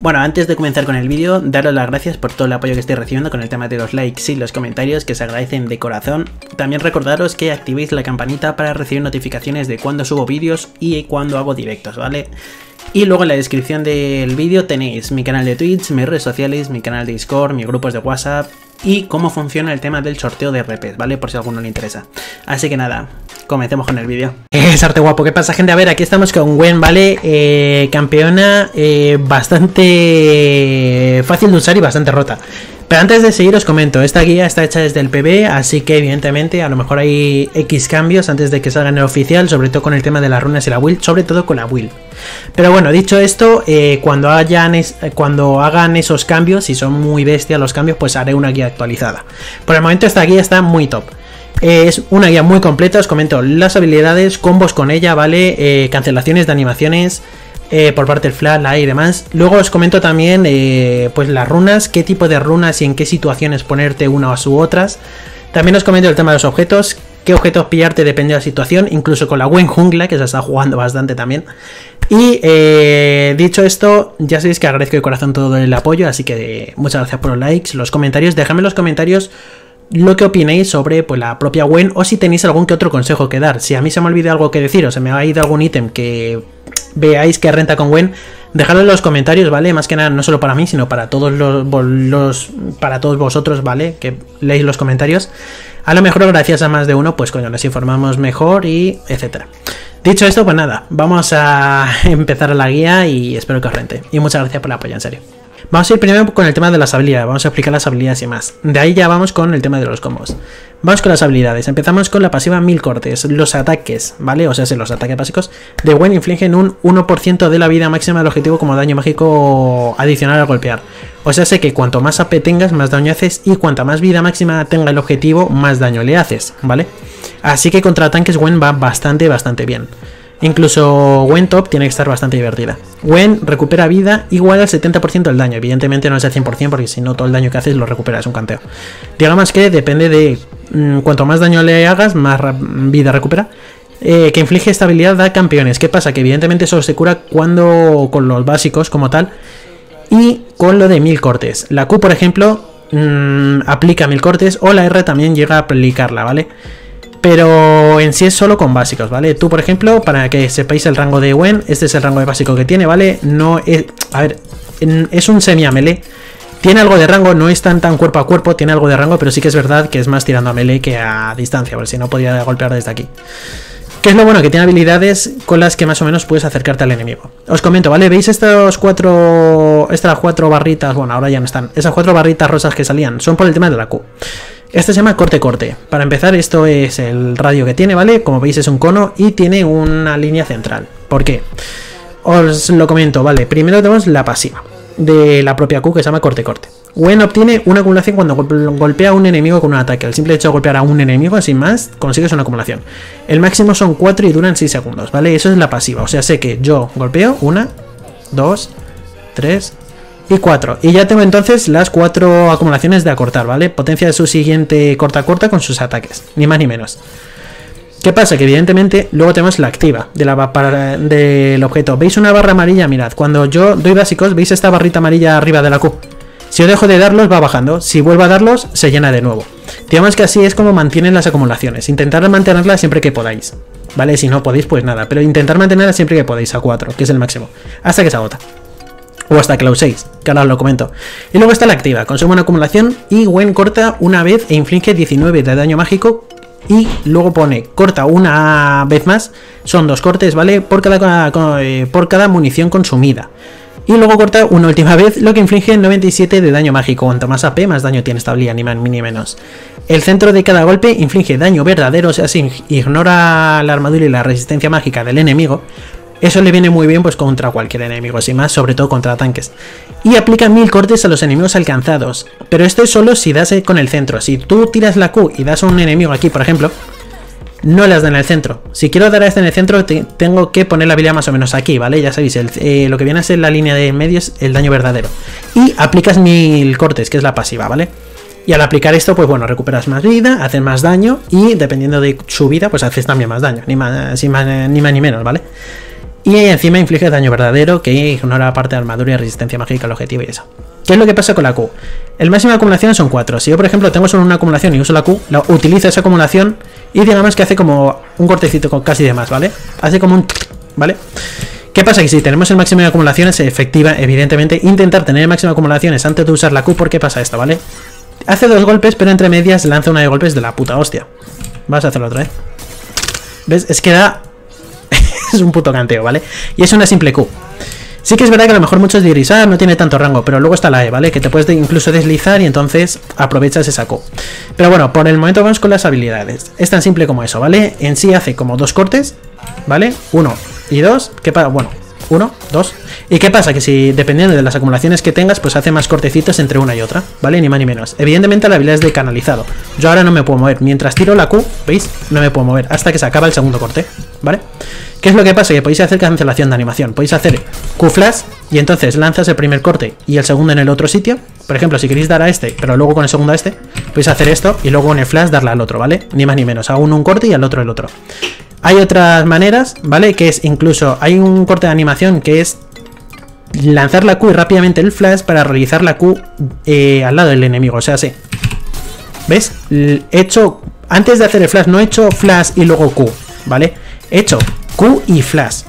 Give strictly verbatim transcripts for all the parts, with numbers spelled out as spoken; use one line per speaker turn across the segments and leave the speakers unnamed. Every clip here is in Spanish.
Bueno, antes de comenzar con el vídeo, daros las gracias por todo el apoyo que estoy recibiendo con el tema de los likes y los comentarios, que se agradecen de corazón. También recordaros que activéis la campanita para recibir notificaciones de cuando subo vídeos y cuando hago directos, ¿vale? Y luego en la descripción del vídeo tenéis mi canal de Twitch, mis redes sociales, mi canal de Discord, mis grupos de WhatsApp y cómo funciona el tema del sorteo de R Ps, ¿vale? Por si a alguno le interesa. Así que nada, comencemos con el vídeo. Es arte guapo, ¿qué pasa, gente? A ver, aquí estamos con Gwen, ¿vale? Eh, campeona eh, bastante fácil de usar y bastante rota. Pero antes de seguir os comento, esta guía está hecha desde el P B, así que evidentemente a lo mejor hay X cambios antes de que salga en el oficial, sobre todo con el tema de las runas y la build, sobre todo con la build. Pero bueno, dicho esto, eh, cuando, hayan es, cuando hagan esos cambios, si son muy bestias los cambios, pues haré una guía actualizada. Por el momento esta guía está muy top. Eh, es una guía muy completa, os comento las habilidades, combos con ella, ¿vale? Eh, cancelaciones de animaciones, Eh, por parte del flash, la y demás. Luego os comento también eh, pues las runas, qué tipo de runas y en qué situaciones ponerte unas u otras. También os comento el tema de los objetos, qué objetos pillarte depende de la situación, incluso con la Gwen jungla, que se está jugando bastante también. Y eh, dicho esto, ya sabéis que agradezco de corazón todo el apoyo, así que muchas gracias por los likes, los comentarios. Dejadme en los comentarios lo que opinéis sobre pues, la propia Gwen, o si tenéis algún que otro consejo que dar. Si a mí se me ha olvidado algo que decir o se me ha ido algún ítem que veáis que renta con Gwen, dejadlo en los comentarios, ¿vale? Más que nada, no solo para mí, sino para todos los, los para todos vosotros, ¿vale? Que leéis los comentarios. A lo mejor gracias a más de uno, pues coño, nos informamos mejor y etcétera. Dicho esto, pues nada, vamos a empezar la guía y espero que os rente. Y muchas gracias por el apoyo, en serio. Vamos a ir primero con el tema de las habilidades, vamos a explicar las habilidades y más. De ahí ya vamos con el tema de los combos. Vamos con las habilidades, empezamos con la pasiva mil cortes. Los ataques, ¿vale? O sea, los ataques básicos de Gwen infligen un uno por ciento de la vida máxima del objetivo como daño mágico adicional al golpear. O sea, sé que cuanto más A P tengas, más daño haces, y cuanta más vida máxima tenga el objetivo, más daño le haces, ¿vale? Así que contra tanques Gwen va bastante, bastante bien. Incluso Gwen top tiene que estar bastante divertida. Gwen recupera vida igual al setenta por ciento del daño. Evidentemente no es el cien por cien, porque si no todo el daño que haces lo recuperas, es un canteo. Digamos que depende de mmm, cuanto más daño le hagas, más vida recupera. Eh, que inflige esta habilidad a campeones. ¿Qué pasa? Que evidentemente solo se cura cuando con los básicos como tal y con lo de mil cortes. La Q, por ejemplo, mmm, aplica mil cortes, o la R también llega a aplicarla, ¿vale? Pero en sí es solo con básicos, ¿vale? Tú, por ejemplo, para que sepáis el rango de Gwen, este es el rango de básico que tiene, ¿vale? No es... A ver, es un semi a melee. Tiene algo de rango, no es tan tan cuerpo a cuerpo, tiene algo de rango, pero sí que es verdad que es más tirando a melee que a distancia, porque si no podría golpear desde aquí. ¿Qué es lo bueno? Que tiene habilidades con las que más o menos puedes acercarte al enemigo. Os comento, ¿vale? ¿Veis estos cuatro... Estas cuatro barritas? Bueno, ahora ya no están. Esas cuatro barritas rosas que salían son por el tema de la Q. Este se llama corte-corte. Para empezar, esto es el radio que tiene, ¿vale? Como veis es un cono y tiene una línea central. ¿Por qué? Os lo comento, ¿vale? Primero tenemos la pasiva de la propia Q, que se llama corte-corte. Gwen obtiene una acumulación cuando golpea a un enemigo con un ataque. El simple hecho de golpear a un enemigo, sin más, consigues una acumulación. El máximo son cuatro y duran seis segundos, ¿vale? Eso es la pasiva. O sea, sé que yo golpeo una, dos, tres... y cuatro. Y ya tengo entonces las cuatro acumulaciones de acortar, ¿vale? Potencia de su siguiente corta corta con sus ataques, ni más ni menos. ¿Qué pasa? Que evidentemente luego tenemos la activa de la para, del objeto. ¿Veis una barra amarilla? Mirad, cuando yo doy básicos, ¿veis esta barrita amarilla arriba de la Q? Si yo dejo de darlos, va bajando. Si vuelvo a darlos, se llena de nuevo. Digamos que así es como mantienen las acumulaciones. Intentar mantenerlas siempre que podáis, ¿vale? Si no podéis, pues nada. Pero intentar mantenerlas siempre que podáis a cuatro, que es el máximo, hasta que se agota. O hasta que la uséis, que ahora os lo comento. Y luego está la activa, consume una acumulación y Gwen corta una vez e inflige diecinueve de daño mágico. Y luego pone, corta una vez más, son dos cortes, ¿vale? Por cada, por cada munición consumida. Y luego corta una última vez, lo que inflige noventa y siete de daño mágico. Cuanto más A P, más daño tiene esta habilidad, ni más ni menos. El centro de cada golpe inflige daño verdadero, o sea, si ignora la armadura y la resistencia mágica del enemigo. Eso le viene muy bien pues contra cualquier enemigo, sin más, sobre todo contra tanques. Y aplica mil cortes a los enemigos alcanzados. Pero esto es solo si das con el centro. Si tú tiras la Q y das a un enemigo aquí, por ejemplo, no le das en el centro. Si quiero dar a este en el centro, te, tengo que poner la habilidad más o menos aquí, ¿vale? Ya sabéis, el, eh, lo que viene a ser la línea de medio es el daño verdadero. Y aplicas mil cortes, que es la pasiva, ¿vale? Y al aplicar esto, pues bueno, recuperas más vida, haces más daño y dependiendo de su vida, pues haces también más daño. Ni más, ni más, ni, más, ni menos, ¿vale? Y encima inflige daño verdadero que ignora parte de armadura y resistencia mágica al objetivo y eso. ¿Qué es lo que pasa con la Q? El máximo de acumulación son cuatro. Si yo, por ejemplo, tengo solo una acumulación y uso la Q, la utilizo esa acumulación y digamos que hace como un cortecito con casi de más, ¿vale? Hace como un... ¿vale? ¿Qué pasa? Que si tenemos el máximo de acumulaciones, efectiva, evidentemente, intentar tener el máximo de acumulaciones antes de usar la Q, ¿por qué pasa esto, ¿vale? Hace dos golpes, pero entre medias lanza una de golpes de la puta hostia. Vas a hacerlo otra vez. ¿Ves? Es que da... es un puto canteo, ¿vale? Y es una simple Q. Sí que es verdad que a lo mejor muchos diréis, ah, no tiene tanto rango, pero luego está la E, ¿vale? Que te puedes incluso deslizar y entonces aprovechas esa Q. Pero bueno, por el momento vamos con las habilidades. Es tan simple como eso, ¿vale? En sí hace como dos cortes, ¿vale? Uno y dos. ¿Qué pasa? Bueno, uno, dos. ¿Y qué pasa? Que si, dependiendo de las acumulaciones que tengas, pues hace más cortecitos entre una y otra, ¿vale? Ni más ni menos. Evidentemente la habilidad es de canalizado. Yo ahora no me puedo mover. Mientras tiro la Q, ¿veis? No me puedo mover hasta que se acaba el segundo corte, ¿vale? ¿Qué es lo que pasa? Que podéis hacer cancelación de animación. Podéis hacer Q-Flash y entonces lanzas el primer corte y el segundo en el otro sitio. Por ejemplo, si queréis dar a este, pero luego con el segundo a este, podéis hacer esto y luego con el Flash darle al otro, ¿vale? Ni más ni menos. Hago uno un corte y al otro el otro. Hay otras maneras, ¿vale? Que es incluso, hay un corte de animación que es lanzar la Q y rápidamente el Flash para realizar la Q eh, al lado del enemigo. O sea, sí. ¿Ves? He hecho, antes de hacer el Flash, no he hecho Flash y luego Q, ¿vale? He hecho Q y Flash.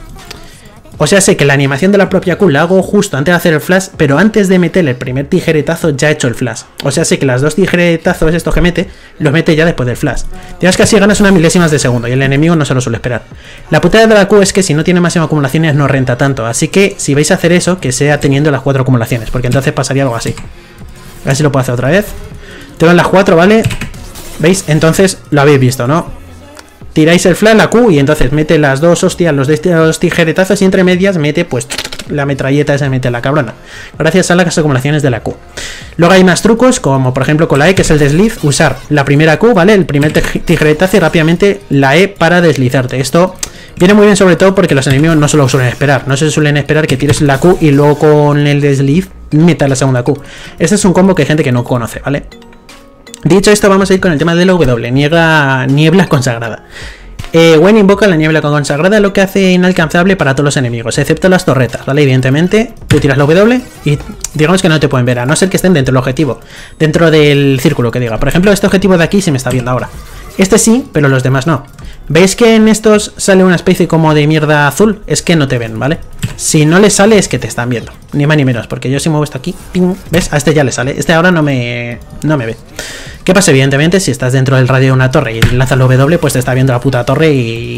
O sea, sé que la animación de la propia Q la hago justo antes de hacer el Flash, pero antes de meter el primer tijeretazo ya he hecho el Flash. O sea, sé que las dos tijeretazos estos que mete, los mete ya después del Flash. Tienes que así ganas unas milésimas de segundo y el enemigo no se lo suele esperar. La putada de la Q es que si no tiene máxima acumulaciones no renta tanto, así que si vais a hacer eso, que sea teniendo las cuatro acumulaciones, porque entonces pasaría algo así. A ver si lo puedo hacer otra vez. Tengo las cuatro, ¿vale? ¿Veis? Entonces lo habéis visto, ¿no? Tiráis el flash, la Q, y entonces mete las dos hostias, los dos tijeretazos y entre medias mete pues la metralleta esa, mete la cabrona. Gracias a las acumulaciones de la Q. Luego hay más trucos, como por ejemplo con la E, que es el desliz, usar la primera Q, ¿vale? El primer tijeretazo y rápidamente la E para deslizarte. Esto viene muy bien sobre todo porque los enemigos no se lo suelen esperar. No se suelen esperar que tires la Q y luego con el desliz metas la segunda Q. Este es un combo que hay gente que no conoce, ¿vale? Dicho esto, vamos a ir con el tema de la W, niebla, niebla consagrada. Eh, Gwen invoca la niebla consagrada, lo que hace inalcanzable para todos los enemigos, excepto las torretas, ¿vale? Evidentemente, tú tiras la W y digamos que no te pueden ver, a no ser que estén dentro del objetivo, dentro del círculo que diga. Por ejemplo, este objetivo de aquí se me está viendo ahora. Este sí, pero los demás no. ¿Veis que en estos sale una especie como de mierda azul? Es que no te ven, ¿vale? Si no les sale es que te están viendo, ni más ni menos, porque yo si muevo esto aquí, ping, ¿ves? A este ya le sale, este ahora no me, no me ve. ¿Qué pasa? Evidentemente, si estás dentro del radio de una torre y lanzas la W, pues te está viendo la puta torre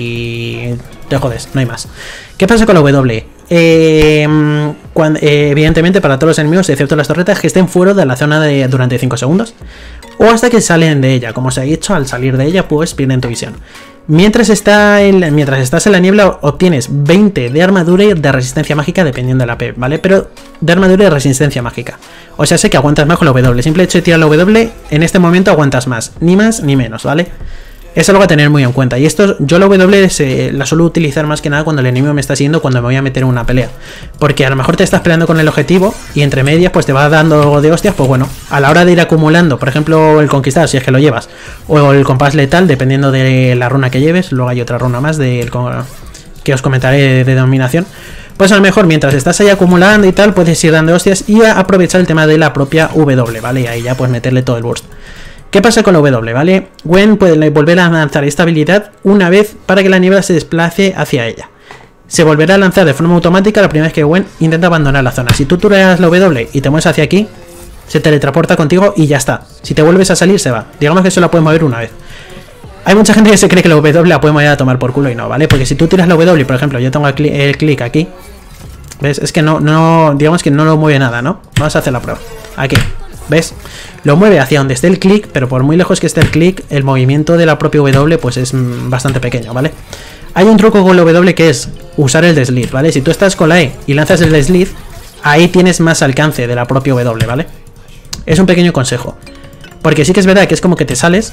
y te jodes, no hay más. ¿Qué pasa con la W? Eh, cuando, eh, evidentemente, para todos los enemigos, excepto las torretas, que estén fuera de la zona de, durante cinco segundos. O hasta que salen de ella. Como os he dicho, al salir de ella, pues pierden tu visión. Mientras, está en, mientras estás en la niebla, obtienes veinte de armadura y de resistencia mágica, dependiendo de la P, ¿vale? Pero de armadura y resistencia mágica. O sea, sé que aguantas más con la W. Simple hecho de tirar la W, en este momento aguantas más. Ni más ni menos, ¿vale? Eso lo voy a tener muy en cuenta. Y esto, yo la W se, la suelo utilizar más que nada cuando el enemigo me está siguiendo, cuando me voy a meter en una pelea. Porque a lo mejor te estás peleando con el objetivo y entre medias pues te va dando algo de hostias. Pues bueno, a la hora de ir acumulando, por ejemplo el conquistar, si es que lo llevas, o el compás letal, dependiendo de la runa que lleves. Luego hay otra runa más del, que os comentaré de dominación. Pues a lo mejor mientras estás ahí acumulando y tal, puedes ir dando hostias y aprovechar el tema de la propia W, ¿vale? Y ahí ya puedes meterle todo el burst. ¿Qué pasa con la W, vale? Gwen puede volver a lanzar esta habilidad una vez para que la niebla se desplace hacia ella. Se volverá a lanzar de forma automática la primera vez que Gwen intenta abandonar la zona. Si tú tiras la W y te mueves hacia aquí, se teletransporta contigo y ya está. Si te vuelves a salir, se va. Digamos que solo la puedes mover una vez. Hay mucha gente que se cree que la W la puede mover a tomar por culo y no, ¿vale? Porque si tú tiras la W, por ejemplo, yo tengo el clic, el clic aquí, ¿ves? Es que no, no, digamos que no lo mueve nada, ¿no? Vamos a hacer la prueba. Aquí. ¿Ves? Lo mueve hacia donde esté el clic, pero por muy lejos que esté el clic, el movimiento de la propia W pues es bastante pequeño, ¿vale? Hay un truco con la W que es usar el desliz, ¿vale? Si tú estás con la E y lanzas el desliz, ahí tienes más alcance de la propia W, ¿vale? Es un pequeño consejo. Porque sí que es verdad que es como que te sales,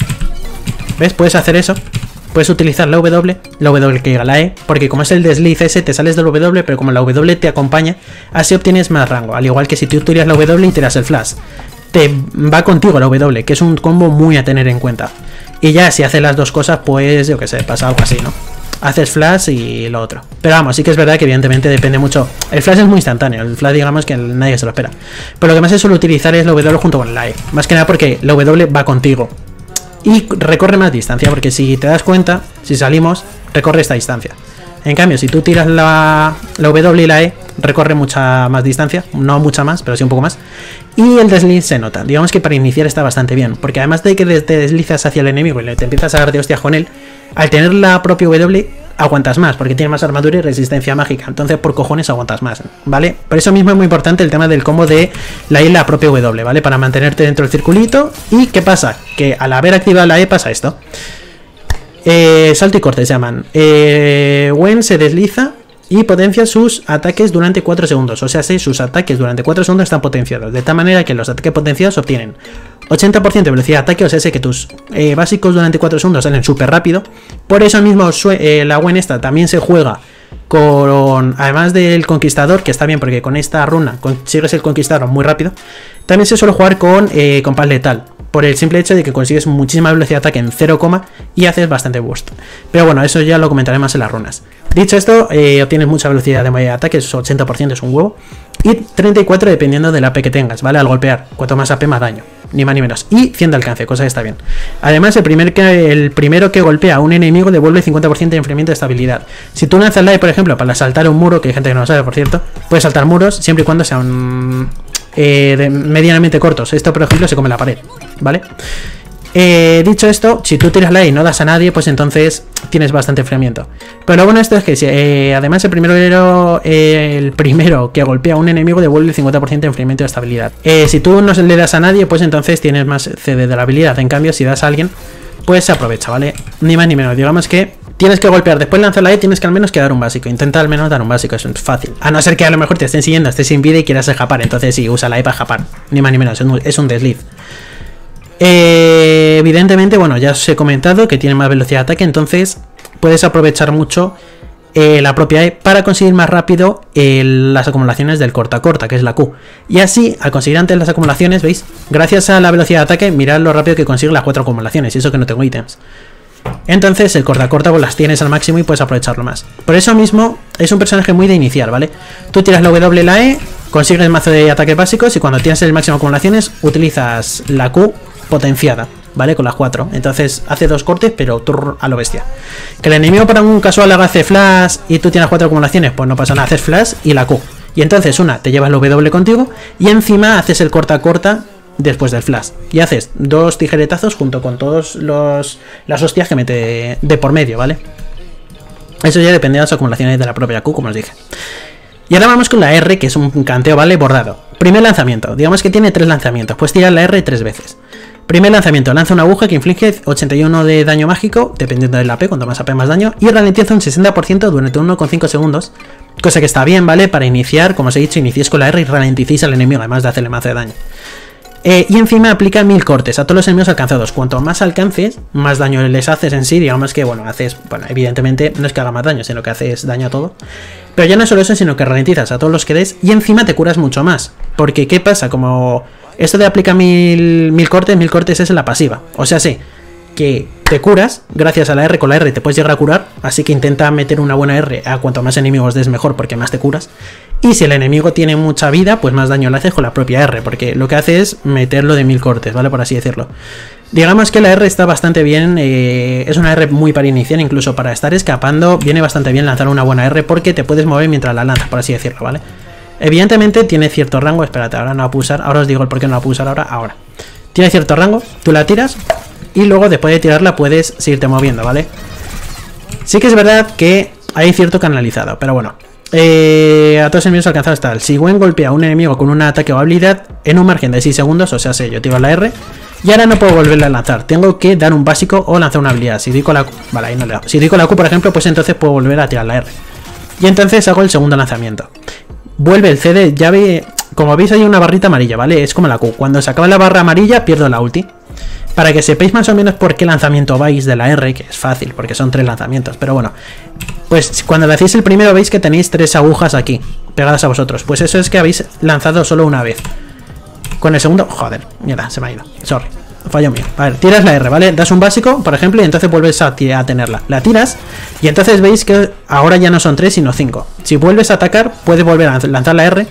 ¿ves? Puedes hacer eso. Puedes utilizar la W, la W que llega a la E, porque como es el desliz ese, te sales del W, pero como la W te acompaña, así obtienes más rango. Al igual que si tú tiras la W y tiras el flash, te va contigo la W, que es un combo muy a tener en cuenta. Y ya si haces las dos cosas, pues yo que sé, pasa algo así, ¿no? haces flash y lo otro. Pero vamos, sí que es verdad que evidentemente depende mucho. El flash es muy instantáneo, el flash digamos que nadie se lo espera. Pero lo que más se suele utilizar es la W junto con la E. Más que nada porque la W va contigo. Y recorre más distancia, porque si te das cuenta, si salimos, recorre esta distancia. En cambio, si tú tiras la, la W y la E, recorre mucha más distancia. No mucha más, pero sí un poco más. Y el desliz se nota. Digamos que para iniciar está bastante bien. Porque además de que te deslizas hacia el enemigo y te empiezas a dar de hostias con él, al tener la propia W, aguantas más. Porque tiene más armadura y resistencia mágica. Entonces, por cojones, aguantas más, ¿vale? Por eso mismo es muy importante el tema del combo de la E y la propia W, ¿vale? Para mantenerte dentro del circulito. ¿Y qué pasa? Que al haber activado la E pasa esto. Eh, salto y corte se llaman. Eh, Gwen se desliza y potencia sus ataques durante cuatro segundos. O sea, si sus ataques durante cuatro segundos están potenciados. De tal manera que los ataques potenciados obtienen ochenta por ciento de velocidad de ataque. O sea, sé que tus eh, básicos durante cuatro segundos salen súper rápido. Por eso mismo eh, la Gwen esta también se juega con, además del conquistador, que está bien porque con esta runa consigues el conquistador muy rápido. También se suele jugar con eh, compás letal, por el simple hecho de que consigues muchísima velocidad de ataque en cero, y haces bastante boost. Pero bueno, eso ya lo comentaré más en las runas. Dicho esto, eh, obtienes mucha velocidad de ataque, es ochenta por ciento, es un huevo. Y treinta y cuatro dependiendo del A P que tengas, ¿vale? Al golpear, cuanto más A P más daño, ni más ni menos. Y cien de alcance, cosa que está bien. Además, el, primer que, el primero que golpea a un enemigo devuelve cincuenta por ciento de enfriamiento de estabilidad. Si tú lanzas la E, por ejemplo, para saltar un muro, que hay gente que no lo sabe, por cierto, puedes saltar muros siempre y cuando sean eh, de medianamente cortos. Esto, por ejemplo, se come la pared, ¿vale? Eh, dicho esto, si tú tiras la E y no das a nadie, pues entonces tienes bastante enfriamiento. Pero lo bueno de esto es que si, eh, además el primero, eh, el primero que golpea a un enemigo devuelve el cincuenta por ciento de enfriamiento de estabilidad. Eh, si tú no le das a nadie, pues entonces tienes más C D de la habilidad. En cambio, si das a alguien, pues se aprovecha, ¿vale? Ni más ni menos. Digamos que tienes que golpear, después lanzar la E, tienes que al menos que dar un básico. Intenta al menos dar un básico, eso es fácil. A no ser que a lo mejor te estén siguiendo, estés sin vida y quieras escapar. Entonces sí, usa la E para escapar. Ni más ni menos, es un desliz. Eh, evidentemente, bueno, ya os he comentado que tiene más velocidad de ataque, entonces puedes aprovechar mucho eh, la propia E para conseguir más rápido eh, las acumulaciones del corta corta, que es la Q. Y así, al conseguir antes las acumulaciones, ¿veis? Gracias a la velocidad de ataque, mirad lo rápido que consigue las cuatro acumulaciones, y eso que no tengo ítems. Entonces el corta corta pues las tienes al máximo y puedes aprovecharlo más. Por eso mismo es un personaje muy de iniciar, ¿vale? Tú tiras la W y la E, consigues el mazo de ataques básicos y cuando tienes el máximo de acumulaciones utilizas la Q potenciada, ¿vale? Con las cuatro. Entonces hace dos cortes, pero turr, a lo bestia. Que el enemigo para un casual haga hace flash y tú tienes cuatro acumulaciones, pues no pasa nada, haces flash y la Q. Y entonces una, te llevas la W contigo y encima haces el corta corta después del flash. Y haces dos tijeretazos junto con todos los las hostias que mete de por medio, ¿vale? Eso ya depende de las acumulaciones de la propia Q, como os dije. Y ahora vamos con la R, que es un canteo, ¿vale? Bordado. Primer lanzamiento. Digamos que tiene tres lanzamientos. Puedes tirar la R tres veces. Primer lanzamiento, lanza una aguja que inflige ochenta y uno de daño mágico, dependiendo del A P, cuanto más A P más daño, y ralentiza un sesenta por ciento durante uno coma cinco segundos, cosa que está bien, ¿vale? Para iniciar, como os he dicho, iniciéis con la R y ralenticéis al enemigo, además de hacerle mazo de daño. Eh, y encima aplica mil cortes a todos los enemigos alcanzados. Cuanto más alcances, más daño les haces en sí, digamos que, bueno, haces, bueno, evidentemente no es que haga más daño, sino que haces daño a todo. Pero ya no solo eso, sino que ralentizas a todos los que des y encima te curas mucho más. Porque, ¿qué pasa? Como esto de aplica mil, mil cortes, mil cortes es en la pasiva. O sea, sí, que te curas, gracias a la R, con la R te puedes llegar a curar, así que intenta meter una buena R a cuanto más enemigos des mejor, porque más te curas. Y si el enemigo tiene mucha vida, pues más daño le haces con la propia R, porque lo que hace es meterlo de mil cortes, ¿vale? Por así decirlo. Digamos que la R está bastante bien, eh, es una R muy para iniciar, incluso para estar escapando, viene bastante bien lanzar una buena R porque te puedes mover mientras la lanzas, por así decirlo, ¿vale? Evidentemente tiene cierto rango, espérate, ahora no la puedo usar, ahora os digo el por qué no la puedo usar ahora, ahora. Tiene cierto rango, tú la tiras y luego después de tirarla puedes seguirte moviendo, ¿vale? Sí que es verdad que hay cierto canalizado, pero bueno. Eh, a todos los enemigos alcanzados tal. Si Gwen golpea a un enemigo con un ataque o habilidad en un margen de seis segundos, o sea, sé, yo tiro la R y ahora no puedo volverle a lanzar. Tengo que dar un básico o lanzar una habilidad. Si doy con la Q, vale, ahí no le hago. Si doy con la Q, por ejemplo, pues entonces puedo volver a tirar la R. Y entonces hago el segundo lanzamiento. Vuelve el C D, ya ve, como veis hay una barrita amarilla, ¿vale? Es como la Q. Cuando se acaba la barra amarilla pierdo la ulti. Para que sepáis más o menos por qué lanzamiento vais de la R, que es fácil, porque son tres lanzamientos, pero bueno. Pues cuando le hacéis el primero veis que tenéis tres agujas aquí, pegadas a vosotros. Pues eso es que habéis lanzado solo una vez. Con el segundo, joder, mierda, se me ha ido, sorry. fallo mío. A ver, tiras la R, ¿vale? Das un básico, por ejemplo, y entonces vuelves a, a tenerla. La tiras y entonces veis que ahora ya no son tres, sino cinco. Si vuelves a atacar, puedes volver a lanzar la R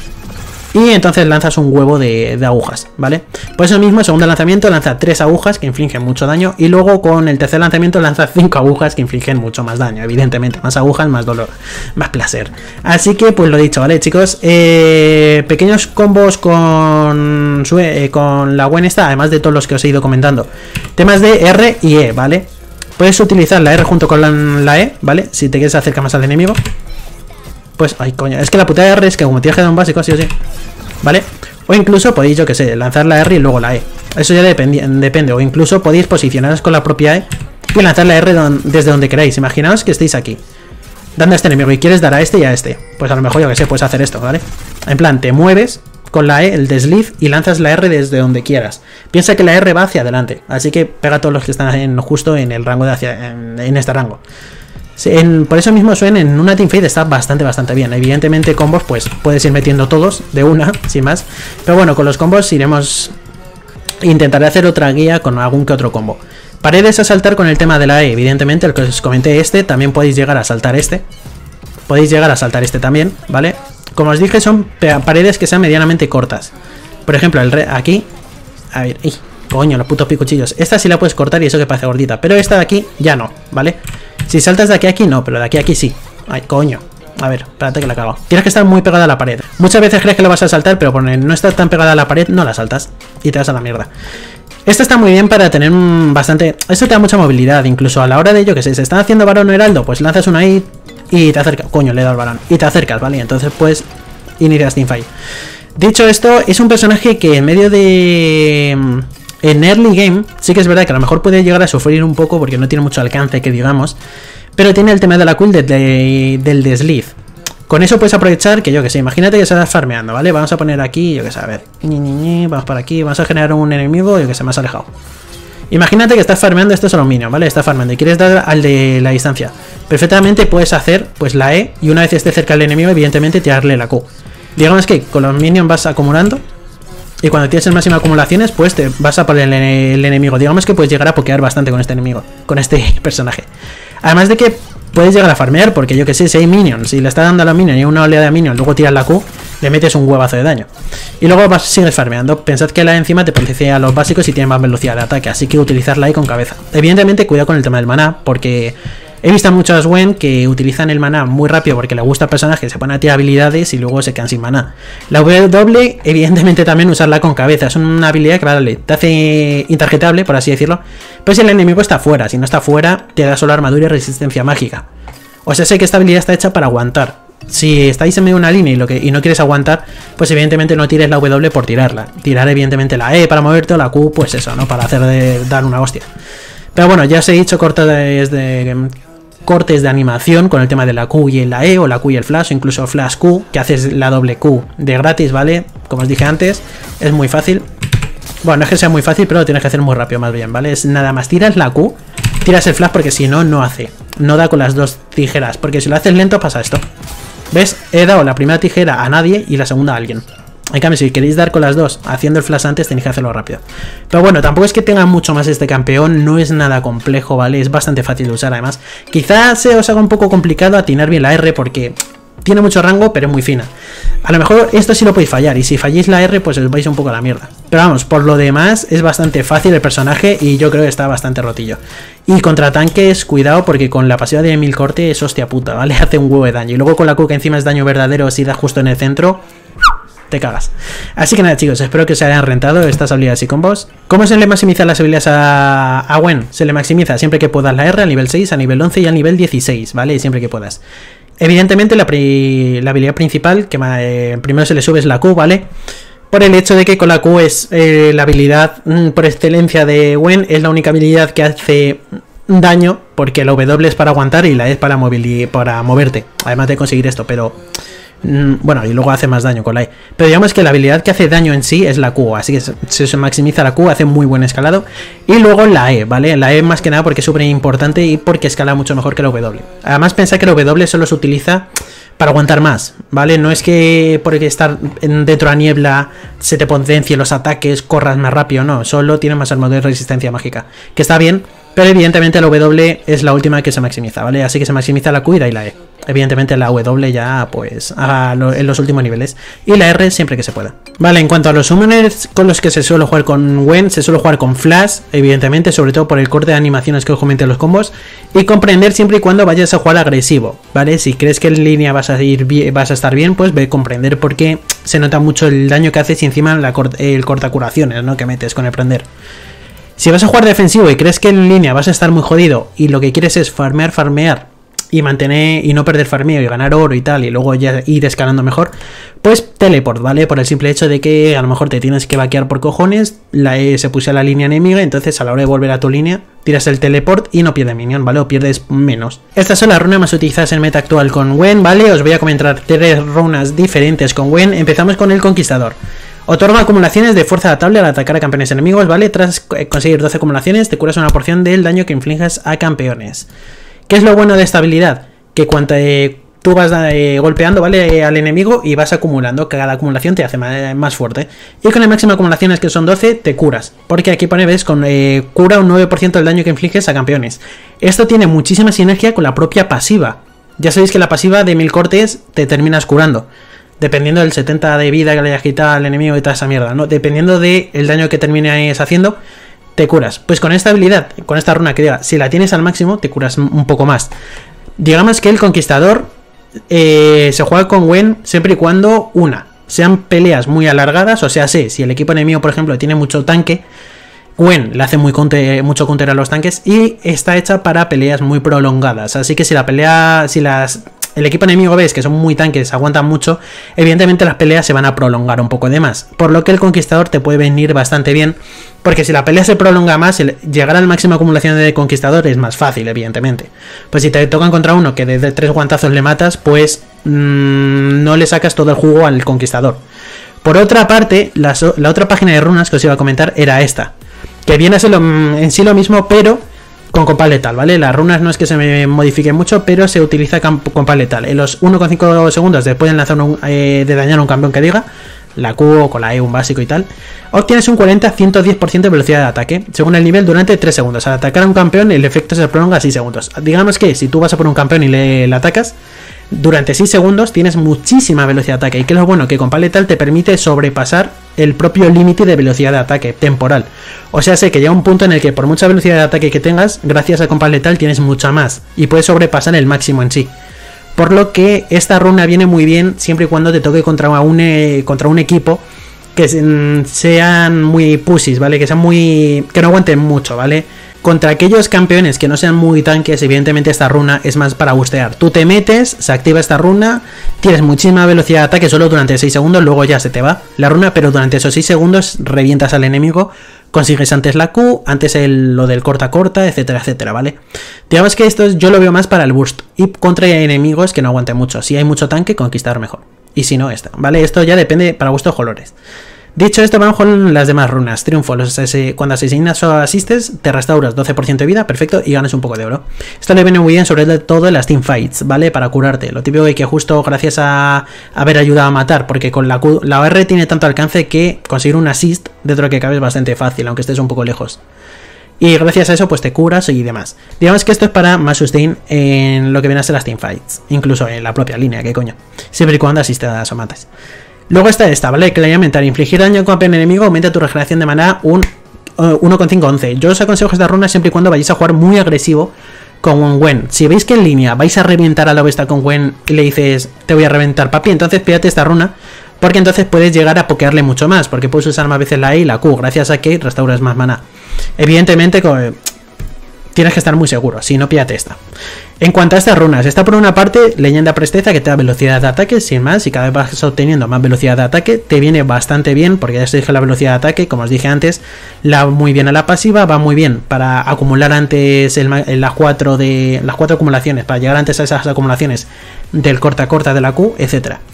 y entonces lanzas un huevo de, de agujas, ¿vale? Por eso mismo, el segundo lanzamiento lanza tres agujas que infligen mucho daño y luego con el tercer lanzamiento lanza cinco agujas que infligen mucho más daño, evidentemente. Más agujas, más dolor, más placer. Así que, pues lo dicho, ¿vale, chicos? Eh, pequeños combos con, eh, con la Gwen esta, además de todos los que os he ido comentando. Temas de R y E, ¿vale? Puedes utilizar la R junto con la, la E, ¿vale? Si te quieres acercar más al enemigo. Pues, ay, coño, es que la puta R es que como tienes que dar un básico, así o sí, ¿vale? O incluso podéis, yo que sé, lanzar la R y luego la E. Eso ya depende, depende. O incluso podéis posicionaros con la propia E y lanzar la R don, desde donde queráis. Imaginaos que estéis aquí, dando a este enemigo y quieres dar a este y a este. Pues a lo mejor, yo que sé, puedes hacer esto, ¿vale? En plan, te mueves con la E, el desliz, y lanzas la R desde donde quieras. Piensa que la R va hacia adelante, así que pega a todos los que están en, justo en el rango de hacia, en, en este rango. En, por eso mismo Swain en una teamfight está bastante bastante bien. Evidentemente combos pues puedes ir metiendo todos de una, sin más. Pero bueno, con los combos iremos... Intentaré hacer otra guía con algún que otro combo. Paredes a saltar con el tema de la E, evidentemente, el que os comenté este. También podéis llegar a saltar este. Podéis llegar a saltar este también, ¿vale? Como os dije, son paredes que sean medianamente cortas. Por ejemplo, el re aquí... A ver, ¡ih! Coño, los putos picuchillos. Esta sí la puedes cortar y eso que parece gordita. Pero esta de aquí ya no, ¿vale? Si saltas de aquí a aquí, no, pero de aquí a aquí sí. Ay, coño. A ver, espérate que la cago. Tienes que estar muy pegada a la pared. Muchas veces crees que lo vas a saltar, pero por no estar tan pegada a la pared, no la saltas. Y te vas a la mierda. Esto está muy bien para tener un bastante... Esto te da mucha movilidad, incluso a la hora de, yo que sé, se están haciendo varón o heraldo, pues lanzas una ahí y te acercas. Coño, le he dado al varón. Y te acercas, ¿vale? Entonces, pues, inicias teamfight. Dicho esto, es un personaje que en medio de... En early game, sí que es verdad que a lo mejor puede llegar a sufrir un poco porque no tiene mucho alcance, que digamos, pero tiene el tema de la cool de, de, del desliz. Con eso puedes aprovechar que, yo que sé, imagínate que estás farmeando, ¿vale? Vamos a poner aquí, yo que sé, a ver, ñi, ñi, ñi, vamos para aquí, vamos a generar un enemigo, yo que sé, más alejado. Imagínate que estás farmeando, esto es a los minions, ¿vale? Estás farmeando y quieres dar al de la distancia. Perfectamente puedes hacer, pues, la E y una vez esté cerca del enemigo, evidentemente, tirarle la Q. Digamos que con los minions vas acumulando. Y cuando tienes el máximo de acumulaciones, pues te vas a por el, el enemigo. Digamos que puedes llegar a pokear bastante con este enemigo, con este personaje. Además de que puedes llegar a farmear, porque yo que sé, si hay minions, si le estás dando a los minions y una oleada de minions, luego tiras la Q, le metes un huevazo de daño. Y luego vas, sigues farmeando. Pensad que la de encima te potencia a los básicos y tiene más velocidad de ataque, así que utilizarla ahí con cabeza. Evidentemente, cuidado con el tema del maná, porque... He visto a muchos Gwen que utilizan el maná muy rápido porque le gusta al personaje, se ponen a tirar habilidades y luego se quedan sin maná. La W, evidentemente también usarla con cabeza, es una habilidad que vale, te hace intargetable, por así decirlo. Pero si el enemigo está fuera, si no está fuera, te da solo armadura y resistencia mágica. O sea, sé que esta habilidad está hecha para aguantar. Si estáis en medio de una línea y, lo que, y no quieres aguantar, pues evidentemente no tires la W por tirarla. Tirar evidentemente la E para moverte o la Q, pues eso, ¿no? Para hacer de, dar una hostia. Pero bueno, ya os he dicho cortes de, de, cortes de animación con el tema de la Q y la E, o la Q y el flash, o incluso flash Q, que haces la doble Q de gratis, ¿vale? Como os dije antes, es muy fácil. Bueno, no es que sea muy fácil, pero lo tienes que hacer muy rápido más bien, ¿vale? Es nada más tiras la Q, tiras el flash porque si no, no hace. No da con las dos tijeras, porque si lo haces lento pasa esto. ¿Ves? He dado la primera tijera a nadie y la segunda a alguien. En cambio, si queréis dar con las dos haciendo el flash antes, tenéis que hacerlo rápido. Pero bueno, tampoco es que tenga mucho más este campeón, no es nada complejo, ¿vale? Es bastante fácil de usar además. Quizás se os haga un poco complicado atinar bien la R porque tiene mucho rango, pero es muy fina. A lo mejor esto sí lo podéis fallar, y si falláis la R, pues os vais un poco a la mierda. Pero vamos, por lo demás es bastante fácil el personaje y yo creo que está bastante rotillo. Y contra tanques, cuidado, porque con la pasiva de mil corte es hostia puta, ¿vale? Hace un huevo de daño. Y luego con la Q, que encima es daño verdadero, si da justo en el centro, te cagas. Así que nada, chicos, espero que os hayan rentado estas habilidades y combos. ¿Cómo se le maximizan las habilidades a, a Gwen? Se le maximiza siempre que puedas la R a nivel seis, a nivel once y a nivel dieciséis, ¿vale? Siempre que puedas. Evidentemente la, pri la habilidad principal, que eh, primero se le sube, es la Q, ¿vale? Por el hecho de que con la Q es eh, la habilidad mm, por excelencia de Gwen, es la única habilidad que hace daño, porque la W es para aguantar y la E es para, para moverte, además de conseguir esto, pero... Bueno, y luego hace más daño con la E. Pero digamos que la habilidad que hace daño en sí es la Q, así que se, se maximiza la Q, hace muy buen escalado. Y luego la E, ¿vale? La E más que nada porque es súper importante y porque escala mucho mejor que la W. Además, pensad que la W solo se utiliza para aguantar más, ¿vale? No es que por estar dentro de la niebla se te potencien los ataques, corras más rápido, no, solo tiene más armadura de resistencia mágica, que está bien, pero evidentemente la W es la última que se maximiza, ¿vale? Así que se maximiza la Q y la E. Evidentemente la W ya, pues, a lo, en los últimos niveles. Y la R siempre que se pueda. Vale, en cuanto a los summoners con los que se suele jugar con Gwen, se suele jugar con Flash, evidentemente, sobre todo por el corte de animaciones que os comenté en los combos. Y comprender siempre y cuando vayas a jugar agresivo, ¿vale? Si crees que en línea vas a ir bien, vas a estar bien, pues ve a comprender porque se nota mucho el daño que haces y encima la cort el corta curaciones, ¿no? Que metes con el prender. Si vas a jugar defensivo y crees que en línea vas a estar muy jodido y lo que quieres es farmear, farmear y mantener y no perder farmeo y ganar oro y tal y luego ya ir escalando mejor, pues teleport, ¿vale? Por el simple hecho de que a lo mejor te tienes que vaquear por cojones, la E se puso a la línea enemiga, entonces a la hora de volver a tu línea tiras el teleport y no pierdes minion, ¿vale? O pierdes menos. Estas son las runas más utilizadas en meta actual con Gwen, ¿vale? Os voy a comentar tres runas diferentes con Gwen. Empezamos con el Conquistador. Otorga acumulaciones de fuerza adaptable al atacar a campeones enemigos, ¿vale? Tras conseguir doce acumulaciones te curas una porción del daño que infliges a campeones. ¿Qué es lo bueno de esta habilidad? Que cuando eh, tú vas eh, golpeando, ¿vale? Al enemigo y vas acumulando, que cada acumulación te hace más, más fuerte. Y con el máximo de acumulaciones que son doce, te curas. Porque aquí pone, ves, con eh, cura un nueve por ciento del daño que infliges a campeones. Esto tiene muchísima sinergia con la propia pasiva. Ya sabéis que la pasiva de mil cortes te terminas curando. Dependiendo del setenta de vida que le hayas quitado al enemigo y toda esa mierda, ¿no? Dependiendo del daño que termines haciendo, te curas. Pues con esta habilidad, con esta runa que diga, si la tienes al máximo, te curas un poco más. Digamos que el Conquistador eh, se juega con Gwen siempre y cuando, una, sean peleas muy alargadas, o sea, sí, si el equipo enemigo, por ejemplo, tiene mucho tanque, Gwen le hace muy counter, mucho counter a los tanques y está hecha para peleas muy prolongadas. Así que si la pelea, si las... el equipo enemigo ves que son muy tanques, aguantan mucho, evidentemente las peleas se van a prolongar un poco de más. Por lo que el Conquistador te puede venir bastante bien, porque si la pelea se prolonga más, el llegar al máximo de acumulación de Conquistador es más fácil, evidentemente. Pues si te tocan contra uno que desde tres guantazos le matas, pues mmm, no le sacas todo el jugo al Conquistador. Por otra parte, la, la otra página de runas que os iba a comentar era esta, que viene a ser lo, en sí lo mismo, pero con compás letal, ¿vale? Las runas no es que se me modifiquen mucho, pero se utiliza compás letal. En los uno coma cinco segundos después de lanzar un, eh, de dañar a un campeón que diga, la Q o con la E, un básico y tal, obtienes un cuarenta a ciento diez por ciento de velocidad de ataque, según el nivel, durante tres segundos. Al atacar a un campeón, el efecto se prolonga a seis segundos. Digamos que si tú vas a por un campeón y le, le atacas, durante seis segundos tienes muchísima velocidad de ataque. Y que es lo bueno, que compás letal te permite sobrepasar el propio límite de velocidad de ataque temporal. O sea, sé que llega un punto en el que por mucha velocidad de ataque que tengas, gracias a compás letal tienes mucha más y puedes sobrepasar el máximo en sí. Por lo que esta runa viene muy bien siempre y cuando te toque contra un, eh, contra un equipo que sean muy pussies, ¿vale? Que sean muy... que no aguanten mucho, ¿vale? Contra aquellos campeones que no sean muy tanques, evidentemente esta runa es más para bustear. Tú te metes, se activa esta runa, tienes muchísima velocidad de ataque solo durante seis segundos, luego ya se te va la runa, pero durante esos seis segundos revientas al enemigo, consigues antes la Q, antes el, lo del corta corta, etcétera, etcétera, ¿vale? Digamos que esto yo lo veo más para el burst y contra enemigos que no aguanten mucho. Si hay mucho tanque, conquistar mejor. Y si no, esta, ¿vale? Esto ya depende para gustos colores. Dicho esto, vamos con las demás runas. Triunfo, los, cuando asesinas o asistes, te restauras doce por ciento de vida, perfecto, y ganas un poco de oro. Esto le viene muy bien, sobre todo en las teamfights, ¿vale? Para curarte. Lo típico es que justo gracias a haber ayudado a matar, porque con la, Q, la R tiene tanto alcance que conseguir un assist dentro de que cabe es bastante fácil, aunque estés un poco lejos. Y gracias a eso, pues te curas y demás. Digamos que esto es para más sustain en lo que viene a ser las teamfights, incluso en la propia línea, ¿qué coño? Siempre y cuando asistas o mates. Luego está esta, ¿vale? Que le voy a aumentar. Infligir daño a un campeón enemigo aumenta tu regeneración de maná un uh, uno coma cinco once. Yo os aconsejo esta runa siempre y cuando vayáis a jugar muy agresivo con Gwen. Si veis que en línea vais a reventar a la bestia con Gwen y le dices, te voy a reventar, papi, entonces pídate esta runa, porque entonces puedes llegar a pokearle mucho más, porque puedes usar más veces la E y la Q, gracias a que restauras más maná. Evidentemente, con... tienes que estar muy seguro, si no, pídate esta. En cuanto a estas runas, está por una parte leyenda presteza que te da velocidad de ataque, sin más, y cada vez vas obteniendo más velocidad de ataque, te viene bastante bien, porque ya os dije la velocidad de ataque, como os dije antes, la muy bien a la pasiva, va muy bien para acumular antes el, las, cuatro de, las cuatro acumulaciones, para llegar antes a esas acumulaciones del corta corta de la Q, etcétera.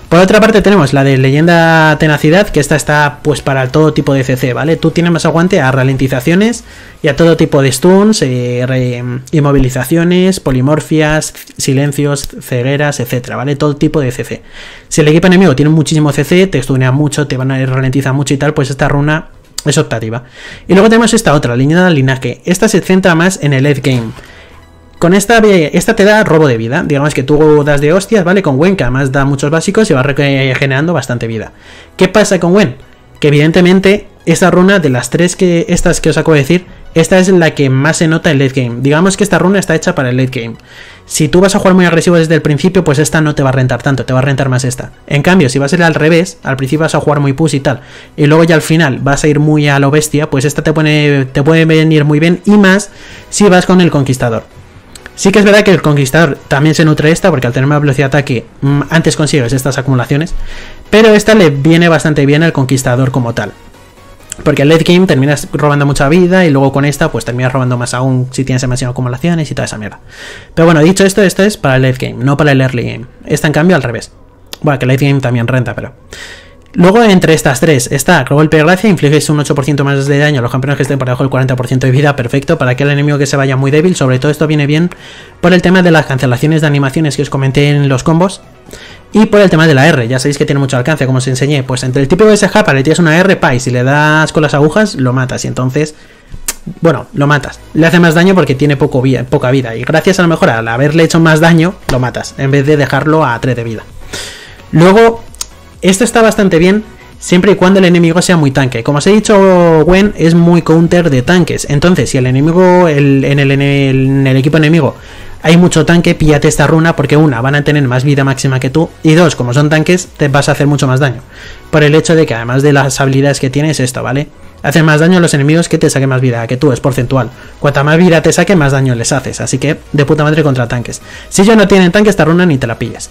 Por otra parte tenemos la de Leyenda Tenacidad, que esta está pues para todo tipo de C C, ¿vale? Tú tienes más aguante a ralentizaciones y a todo tipo de stuns, eh, re, inmovilizaciones, polimorfias, silencios, cegueras, etcétera, ¿vale? Todo tipo de C C. Si el equipo enemigo tiene muchísimo C C, te stunea mucho, te van a ralentizar mucho y tal, pues esta runa es optativa. Y luego tenemos esta otra, Leyenda del Linaje. Esta se centra más en el late game. Con esta, esta te da robo de vida. Digamos que tú das de hostias, ¿vale? Con Gwen, que además da muchos básicos y va generando bastante vida. ¿Qué pasa con Gwen? Que evidentemente esta runa, de las tres que estas que os acabo de decir, esta es la que más se nota en late game. Digamos que esta runa está hecha para el late game. Si tú vas a jugar muy agresivo desde el principio, pues esta no te va a rentar tanto, te va a rentar más esta. En cambio, si vas a ir al revés, al principio vas a jugar muy push y tal, y luego ya al final vas a ir muy a lo bestia, pues esta te, pone, te puede venir muy bien, y más si vas con el Conquistador. Sí que es verdad que el Conquistador también se nutre esta, porque al tener más velocidad de ataque, antes consigues estas acumulaciones, pero esta le viene bastante bien al Conquistador como tal. Porque el late game terminas robando mucha vida y luego con esta pues terminas robando más aún si tienes demasiadas acumulaciones y toda esa mierda. Pero bueno, dicho esto, esto es para el late game, no para el early game. Esta en cambio al revés. Bueno, que el late game también renta, pero... Luego, entre estas tres, está Golpe de Gracia, infliges un ocho por ciento más de daño a los campeones que estén por debajo del cuarenta por ciento de vida, perfecto, para aquel enemigo que se vaya muy débil. Sobre todo esto viene bien por el tema de las cancelaciones de animaciones que os comenté en los combos. Y por el tema de la R, ya sabéis que tiene mucho alcance, como os enseñé. Pues entre el tipo de ese japa le tiras una R, pa, y si le das con las agujas, lo matas. Y entonces, bueno, lo matas. Le hace más daño porque tiene poco vida, poca vida. Y gracias a lo mejor al haberle hecho más daño, lo matas, en vez de dejarlo a tres de vida. Luego... Esto está bastante bien siempre y cuando el enemigo sea muy tanque. Como os he dicho, Gwen es muy counter de tanques. Entonces, si el enemigo, el, en, el, en, el, en el equipo enemigo hay mucho tanque, píllate esta runa porque una, van a tener más vida máxima que tú. Y dos, como son tanques, te vas a hacer mucho más daño. Por el hecho de que además de las habilidades que tienes, esto, ¿vale? Hacen más daño a los enemigos que te saquen más vida que tú, es porcentual. Cuanta más vida te saque, más daño les haces. Así que, de puta madre contra tanques. Si ellos no tienen tanque, esta runa ni te la pillas.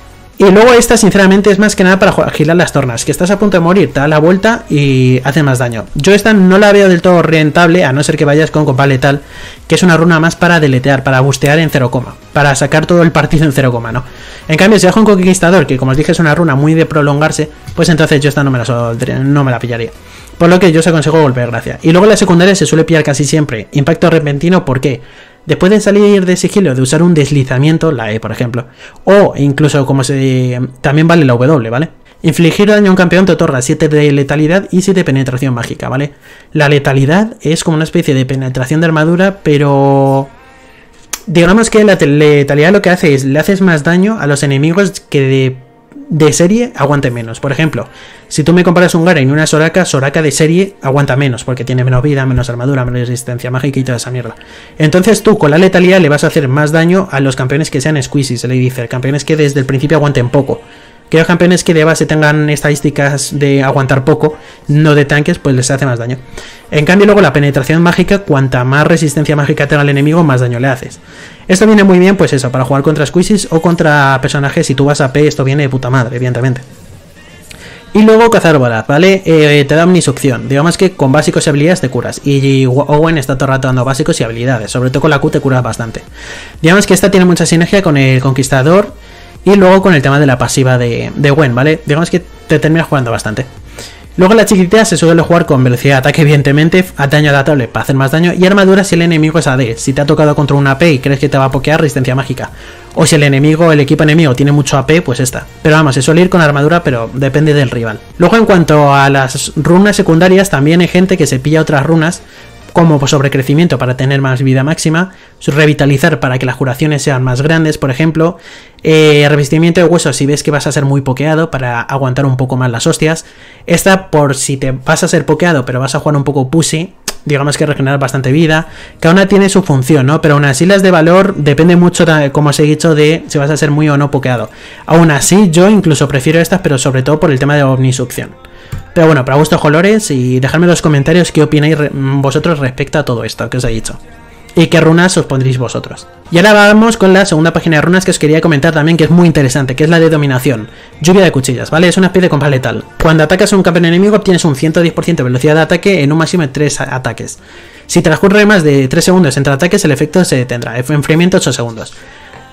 Y luego esta sinceramente es más que nada para agilar las tornas, que estás a punto de morir, te da la vuelta y hace más daño. Yo esta no la veo del todo rentable, a no ser que vayas con combate letal, que es una runa más para deletear, para bustear en cero, para sacar todo el partido en cero, ¿no? En cambio, si vas con Conquistador, que como os dije es una runa muy de prolongarse, pues entonces yo esta no me la, soldría, no me la pillaría. Por lo que yo os aconsejo Golpe de Gracia. Y luego en la secundaria se suele pillar casi siempre Impacto Repentino, ¿por qué? Después de salir de sigilo, de usar un deslizamiento, la E por ejemplo, o incluso como se... también vale la W, ¿vale? Infligir daño a un campeón te otorga siete de letalidad y siete de penetración mágica, ¿vale? La letalidad es como una especie de penetración de armadura, pero... digamos que la letalidad lo que hace es, le haces más daño a los enemigos que de... de serie aguante menos. Por ejemplo, si tú me comparas un Garen y una Soraka, Soraka de serie aguanta menos, porque tiene menos vida, menos armadura, menos resistencia mágica y toda esa mierda. Entonces tú con la letalidad le vas a hacer más daño a los campeones que sean squeezy, se le dice, campeones que desde el principio aguanten poco. Que los campeones que de base tengan estadísticas de aguantar poco, no de tanques, pues les hace más daño. En cambio luego la penetración mágica, cuanta más resistencia mágica tenga el enemigo, más daño le haces. Esto viene muy bien, pues eso, para jugar contra squeezies o contra personajes. Si tú vas a P, esto viene de puta madre, evidentemente. Y luego cazar bolas, ¿vale? Eh, te da omnisucción. Digamos que con básicos y habilidades te curas. Y Owen está todo el rato dando básicos y habilidades. Sobre todo con la Q te curas bastante. Digamos que esta tiene mucha sinergia con el Conquistador. Y luego con el tema de la pasiva de, de Gwen, ¿vale? Digamos que te terminas jugando bastante. Luego la chiquitita se suele jugar con velocidad de ataque, evidentemente, a daño adaptable para hacer más daño, y armadura si el enemigo es A D. Si te ha tocado contra un A P y crees que te va a pokear, resistencia mágica. O si el enemigo, el equipo enemigo tiene mucho A P, pues esta. Pero vamos, se suele ir con armadura, pero depende del rival. Luego en cuanto a las runas secundarias, también hay gente que se pilla otras runas, como sobrecrecimiento para tener más vida máxima, revitalizar para que las curaciones sean más grandes, por ejemplo, eh, revestimiento de huesos si ves que vas a ser muy pokeado para aguantar un poco más las hostias. Esta por si te vas a ser pokeado pero vas a jugar un poco pussy, digamos que regenerar bastante vida. Cada una tiene su función, ¿no? Pero aún así las de valor depende mucho, como os he dicho, de si vas a ser muy o no pokeado. Aún así yo incluso prefiero estas, pero sobre todo por el tema de omnisucción. Pero bueno, para gustos colores, y dejadme en los comentarios qué opináis re vosotros respecto a todo esto que os he dicho. Y qué runas os pondréis vosotros. Y ahora vamos con la segunda página de runas que os quería comentar también, que es muy interesante, que es la de dominación. Lluvia de cuchillas, ¿vale? Es una especie de combate letal. Cuando atacas a un campeón enemigo obtienes un ciento diez por ciento de velocidad de ataque en un máximo de tres ataques. Si transcurre más de tres segundos entre ataques, el efecto se detendrá. Enfriamiento ocho segundos.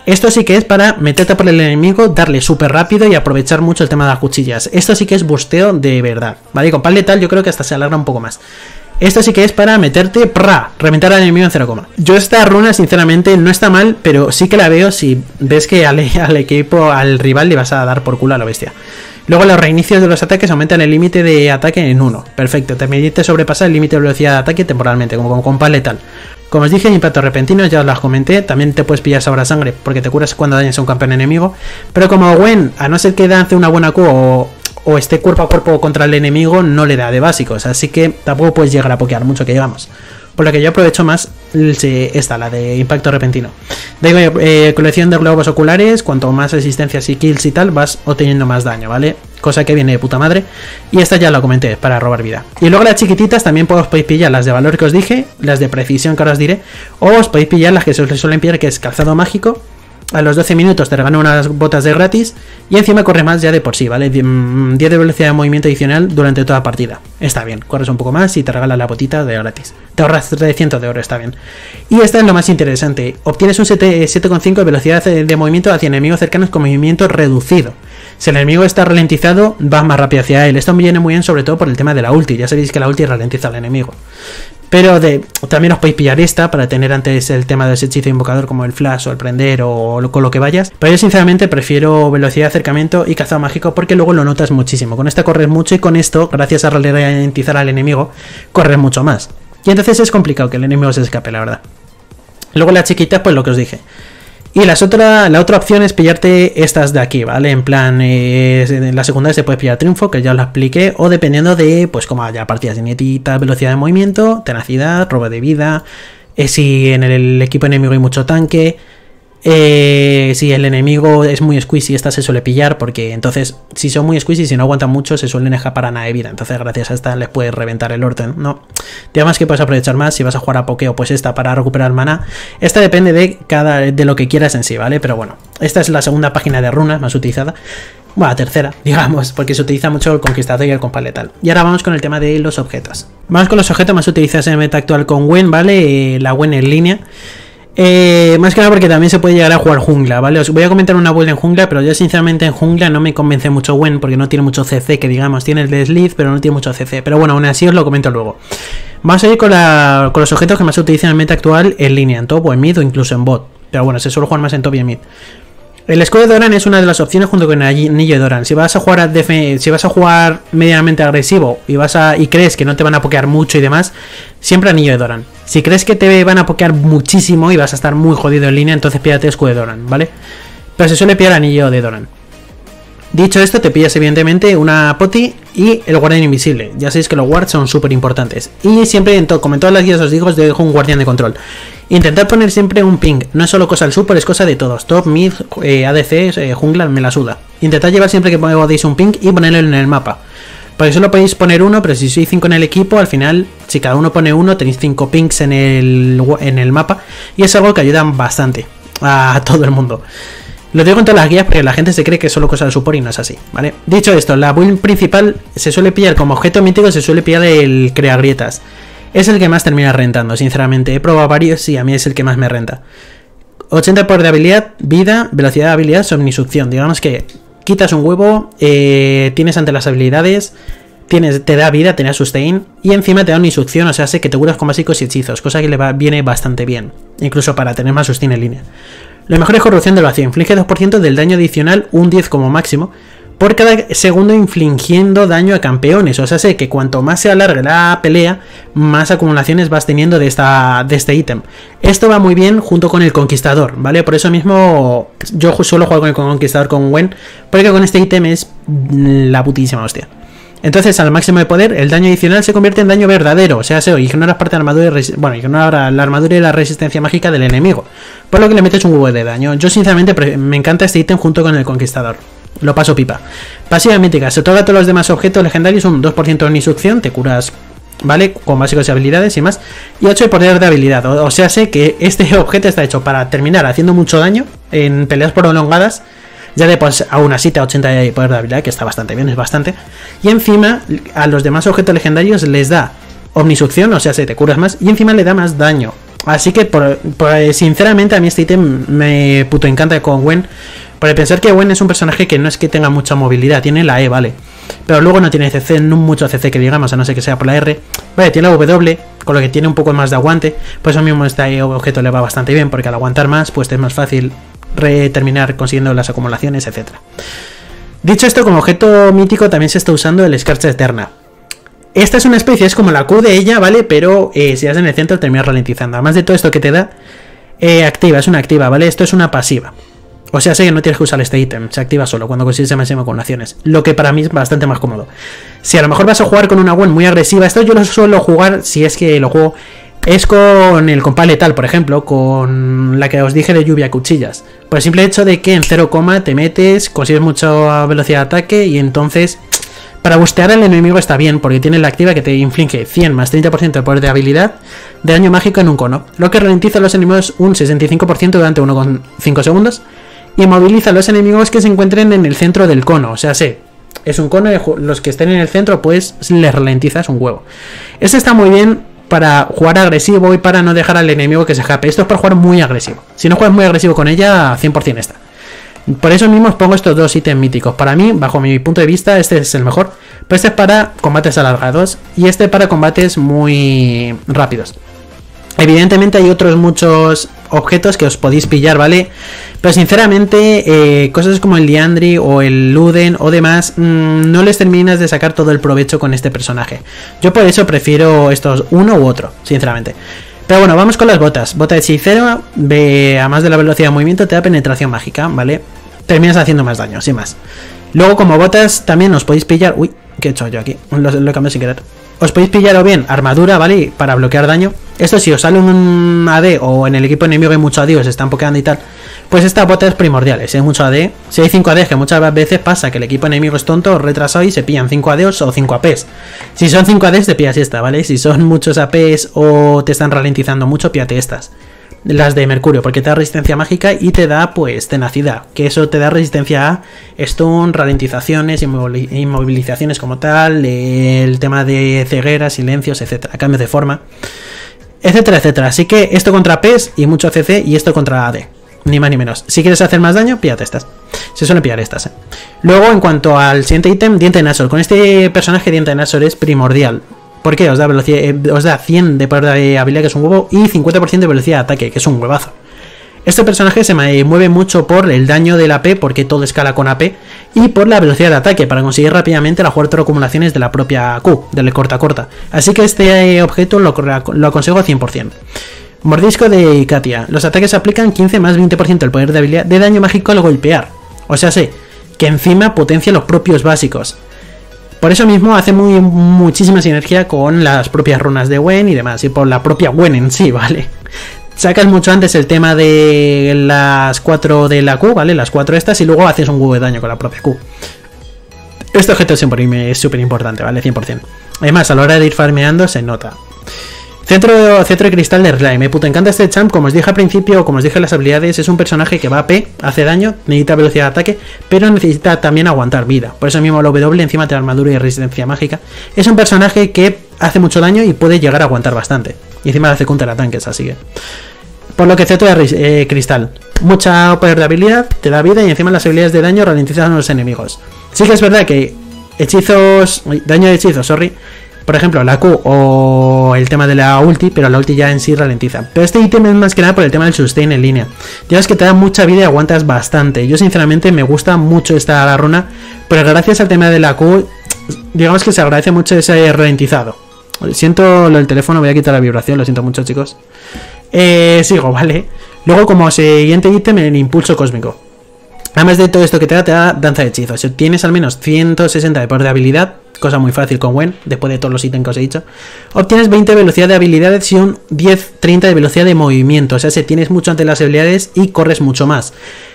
Esto sí que es para meterte por el enemigo, darle súper rápido y aprovechar mucho el tema de las cuchillas. Esto sí que es busteo de verdad, ¿vale? Y con pal letal yo creo que hasta se alarga un poco más. Esto sí que es para meterte, ¡pra!, reventar al enemigo en cero, yo esta runa sinceramente no está mal, pero sí que la veo si ves que al, al equipo, al rival le vas a dar por culo a la bestia. Luego los reinicios de los ataques aumentan el límite de ataque en uno. Perfecto, te permite sobrepasar el límite de velocidad de ataque temporalmente, como con, con pal letal. Como os dije, impactos repentinos, ya os las comenté. También te puedes pillar sabor a sangre, porque te curas cuando dañas a un campeón enemigo. Pero como Gwen, a no ser que lance una buena Q o, o esté cuerpo a cuerpo contra el enemigo, no le da de básicos. Así que tampoco puedes llegar a pokear mucho que llegamos. Por lo que yo aprovecho más esta, la de impacto repentino. Digo, eh, colección de globos oculares, cuanto más resistencias y kills y tal, vas obteniendo más daño, ¿vale? Cosa que viene de puta madre. Y esta ya la comenté, para robar vida. Y luego las chiquititas también os podéis pillar las de valor que os dije, las de precisión que ahora os diré, o os podéis pillar las que se os suelen pillar, que es calzado mágico. A los doce minutos te regalan unas botas de gratis y encima corre más ya de por sí, ¿vale? diez de velocidad de movimiento adicional durante toda partida. Está bien, corres un poco más y te regalan la botita de gratis. Te ahorras trescientos de oro, está bien. Y esta es lo más interesante. Obtienes un siete coma cinco de velocidad de movimiento hacia enemigos cercanos con movimiento reducido. Si el enemigo está ralentizado, vas más rápido hacia él. Esto me viene muy bien sobre todo por el tema de la ulti. Ya sabéis que la ulti ralentiza al enemigo. Pero de, también os podéis pillar esta para tener antes el tema de ese hechizo invocador como el flash o el prender o lo, con lo que vayas. Pero yo sinceramente prefiero velocidad de acercamiento y calzado mágico porque luego lo notas muchísimo. Con esta corres mucho y con esto, gracias a ralentizar al enemigo, corres mucho más. Y entonces es complicado que el enemigo se escape, la verdad. Luego las chiquitas, pues lo que os dije. Y las otra, la otra opción es pillarte estas de aquí, ¿vale? En plan, eh, en la secundaria se puede pillar triunfo, que ya os lo expliqué, o dependiendo de, pues como haya partidas de nietita, velocidad de movimiento, tenacidad, robo de vida, eh, si en el equipo enemigo hay mucho tanque, eh, si el enemigo es muy squeezy, esta se suele pillar, porque entonces, si son muy squeezy, si no aguantan mucho, se suelen escapar a nada de vida, entonces gracias a esta les puedes reventar el orden, ¿no? Digamos que puedes aprovechar más, si vas a jugar a pokeo, pues esta para recuperar mana. Esta depende de cada de lo que quieras en sí, ¿vale? Pero bueno, esta es la segunda página de runas más utilizada. Bueno, la tercera, digamos, porque se utiliza mucho el conquistador y el compás letal. Y ahora vamos con el tema de los objetos. Vamos con los objetos más utilizados en el meta actual con Gwen, ¿vale? Eh, la Gwen en línea. Eh, más que nada porque también se puede llegar a jugar jungla, ¿vale? Os voy a comentar una build en jungla, pero yo sinceramente en jungla no me convence mucho Gwen porque no tiene mucho C C, que digamos, tiene el de Slith, pero no tiene mucho C C. Pero bueno, aún así os lo comento luego. Vamos a ir con, la, con los objetos que más se utilizan en el meta actual en línea, en top o en mid o incluso en bot. Pero bueno, se suele jugar más en top y en mid. El escudo de Doran es una de las opciones junto con el anillo de Doran. Si vas a jugar a si vas a jugar medianamente agresivo y vas a y crees que no te van a pokear mucho y demás, siempre anillo de Doran. Si crees que te van a pokear muchísimo y vas a estar muy jodido en línea, entonces pídate escudo de Doran, ¿vale? Pero se suele pillar anillo de Doran. Dicho esto, te pillas evidentemente una poti y el guardián invisible. Ya sabéis que los wards son súper importantes. Y siempre, en como en todas las guías os digo, os dejo un guardián de control. Intentad poner siempre un ping. No es solo cosa del support, es cosa de todos. Top, mid, eh, A D C, eh, jungla, me la suda. Intentad llevar siempre que podéis un ping y ponerlo en el mapa. Porque solo podéis poner uno, pero si sois cinco en el equipo, al final, si cada uno pone uno, tenéis cinco pings en el, en el mapa. Y es algo que ayuda bastante a todo el mundo. Lo digo en todas las guías porque la gente se cree que es solo cosa de support y no es así, ¿vale? Dicho esto, la build principal se suele pillar como objeto mítico, se suele pillar el crea grietas. Es el que más termina rentando, sinceramente. He probado varios y a mí es el que más me renta. ochenta por de habilidad, vida, velocidad de habilidad, omnisucción. Digamos que quitas un huevo, eh, tienes ante las habilidades, tienes, te da vida, te da sustain y encima te da omnisucción, o sea, hace que te curas con básicos y hechizos, cosa que le va, viene bastante bien, incluso para tener más sustain en línea. Lo mejor es corrupción del vacío, inflige dos por ciento del daño adicional, un diez como máximo, por cada segundo infligiendo daño a campeones. O sea, sé que cuanto más se alargue la pelea, más acumulaciones vas teniendo de, esta, de este ítem. Esto va muy bien junto con el conquistador, ¿vale? Por eso mismo yo solo juego con el conquistador con Gwen, porque con este ítem es la putísima hostia. Entonces, al máximo de poder, el daño adicional se convierte en daño verdadero. O sea, se ignoras parte de la armadura y bueno, ignora la armadura y la resistencia mágica del enemigo, por lo que le metes un huevo de daño. Yo sinceramente me encanta este ítem junto con el conquistador. Lo paso pipa. Pasiva mítica. Se otorga a todos los demás objetos legendarios un dos por ciento de omnisucción. Te curas, ¿vale? Con básicos y habilidades y más. Y ocho de poder de habilidad. O, o sea, sé que este objeto está hecho para terminar haciendo mucho daño en peleas prolongadas. Ya de pues aún así te da ochenta de poder de habilidad, que está bastante bien, es bastante. Y encima a los demás objetos legendarios les da omnisucción, o sea, se te curas más. Y encima le da más daño. Así que, por, por, sinceramente, a mí este ítem me puto encanta con Gwen. Por pensar que Gwen es un personaje que no es que tenga mucha movilidad, tiene la E, vale. Pero luego no tiene C C, no mucho C C que digamos, a no ser que sea por la R. Vale, tiene la W, con lo que tiene un poco más de aguante. Por eso mismo este objeto le va bastante bien, porque al aguantar más, pues es más fácil terminar consiguiendo las acumulaciones, etcétera. Dicho esto, como objeto mítico también se está usando el Escarcha Eterna. Esta es una especie, es como la Q de ella, ¿vale? Pero eh, si das en el centro terminas ralentizando. Además de todo esto que te da, eh, activa, es una activa, ¿vale? Esto es una pasiva. O sea, sé que no tienes que usar este ítem, se activa solo cuando consigues el máximo acumulaciones. Lo que para mí es bastante más cómodo. Si a lo mejor vas a jugar con una Gwen muy agresiva, esto yo lo suelo jugar, si es que lo juego, es con el compás letal, por ejemplo, con la que os dije de lluvia cuchillas. Por el simple hecho de que en cero, te metes, consigues mucha velocidad de ataque y entonces... Para bustear al enemigo está bien, porque tiene la activa que te inflige cien más treinta por ciento de poder de habilidad de daño mágico en un cono, lo que ralentiza a los enemigos un sesenta y cinco por ciento durante uno coma cinco segundos y moviliza a los enemigos que se encuentren en el centro del cono. O sea, sé, es un cono, los que estén en el centro pues les ralentizas un huevo. Este está muy bien para jugar agresivo y para no dejar al enemigo que se escape. Esto es para jugar muy agresivo. Si no juegas muy agresivo con ella, cien por ciento está. Por eso mismo os pongo estos dos ítems míticos. Para mí, bajo mi punto de vista, este es el mejor. Pero este es para combates alargados y este para combates muy rápidos. Evidentemente hay otros muchos objetos que os podéis pillar, ¿vale? Pero sinceramente, eh, cosas como el Liandry o el Luden o demás, mmm, no les terminas de sacar todo el provecho con este personaje. Yo por eso prefiero estos uno u otro, sinceramente. Pero bueno, vamos con las botas. Bota de hechicero, ve, a más de la velocidad de movimiento, te da penetración mágica, ¿vale? Terminas haciendo más daño, sin más. Luego, como botas, también os podéis pillar... Uy, ¿qué he hecho yo aquí? Lo, lo he cambiado sin querer. Os podéis pillar o bien armadura, ¿vale? Para bloquear daño. Esto si os sale un A D o en el equipo enemigo hay mucho A D o se están pokeando y tal, pues esta bota es primordial. Si hay mucho A D, si hay cinco A D, que muchas veces pasa que el equipo enemigo es tonto o retrasado y se pillan cinco A Ds o cinco A Ps. Si son cinco A Ds te pillas esta, ¿vale? Si son muchos A Ps o te están ralentizando mucho, píllate estas. Las de Mercurio, porque te da resistencia mágica y te da, pues, tenacidad. Que eso te da resistencia a stun, ralentizaciones, inmovilizaciones como tal, el tema de cegueras, silencios, etcétera, cambios de forma, etcétera, etcétera. Así que esto contra Ps y mucho C C y esto contra A D. Ni más ni menos. Si quieres hacer más daño, píllate estas. Se suelen pillar estas, ¿eh? Luego, en cuanto al siguiente ítem, Diente de Nashor. Con este personaje, Diente de Nashor es primordial. ¿Por qué? Os da velocidad, eh, os da cien de poder de habilidad, que es un huevo, y cincuenta por ciento de velocidad de ataque, que es un huevazo. Este personaje se mueve mucho por el daño del A P, porque todo escala con A P, y por la velocidad de ataque, para conseguir rápidamente las cuatro acumulaciones de la propia Q, del corta corta. Así que este objeto lo, lo aconsejo al cien por ciento. Mordisco de Katia. Los ataques aplican quince más veinte por ciento del poder de habilidad de daño mágico al golpear. O sea, sé que encima potencia los propios básicos. Por eso mismo hace muy, muchísima sinergia con las propias runas de Gwen y demás, y por la propia Gwen en sí, ¿vale? Sacas mucho antes el tema de las cuatro de la Q, ¿vale? Las cuatro estas, y luego haces un huevo de daño con la propia Q. Este objeto es súper importante, ¿vale? cien por ciento. Además, a la hora de ir farmeando se nota. Centro, centro de cristal de Slime. Me puto encanta este champ. Como os dije al principio, como os dije las habilidades, es un personaje que va a P, hace daño, necesita velocidad de ataque, pero necesita también aguantar vida. Por eso mismo la W encima de armadura y resistencia mágica. Es un personaje que hace mucho daño y puede llegar a aguantar bastante. Y encima hace counter ataques, así que... Por lo que centro de eh, cristal. Mucha poder de habilidad, te da vida y encima las habilidades de daño ralentizan a los enemigos. Sí que es verdad que hechizos... Daño de hechizos, sorry... Por ejemplo, la Q o el tema de la ulti, pero la ulti ya en sí ralentiza. Pero este ítem es más que nada por el tema del sustain en línea. Ya ves que te da mucha vida y aguantas bastante. Yo sinceramente me gusta mucho esta runa, pero gracias al tema de la Q, digamos que se agradece mucho ese ralentizado. Siento lo del teléfono, voy a quitar la vibración, lo siento mucho, chicos. Eh, sigo, ¿vale? Luego, como siguiente ítem, el impulso cósmico. Además de todo esto que te da, te da danza de hechizos. Si tienes al menos ciento sesenta de poder de habilidad, cosa muy fácil con Gwen, después de todos los ítems que os he dicho, obtienes veinte de velocidad de habilidades y un diez treinta de velocidad de movimiento. O sea, si tienes mucho ante las habilidades y corres mucho más.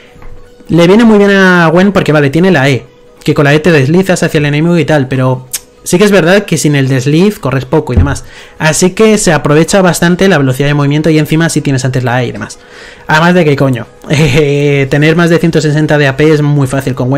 Le viene muy bien a Gwen porque, vale, tiene la E, que con la E te deslizas hacia el enemigo y tal, pero sí que es verdad que sin el desliz corres poco y demás. Así que se aprovecha bastante la velocidad de movimiento y encima si tienes antes la E y demás. Además de que, coño, eh, tener más de ciento sesenta de A P es muy fácil con Gwen.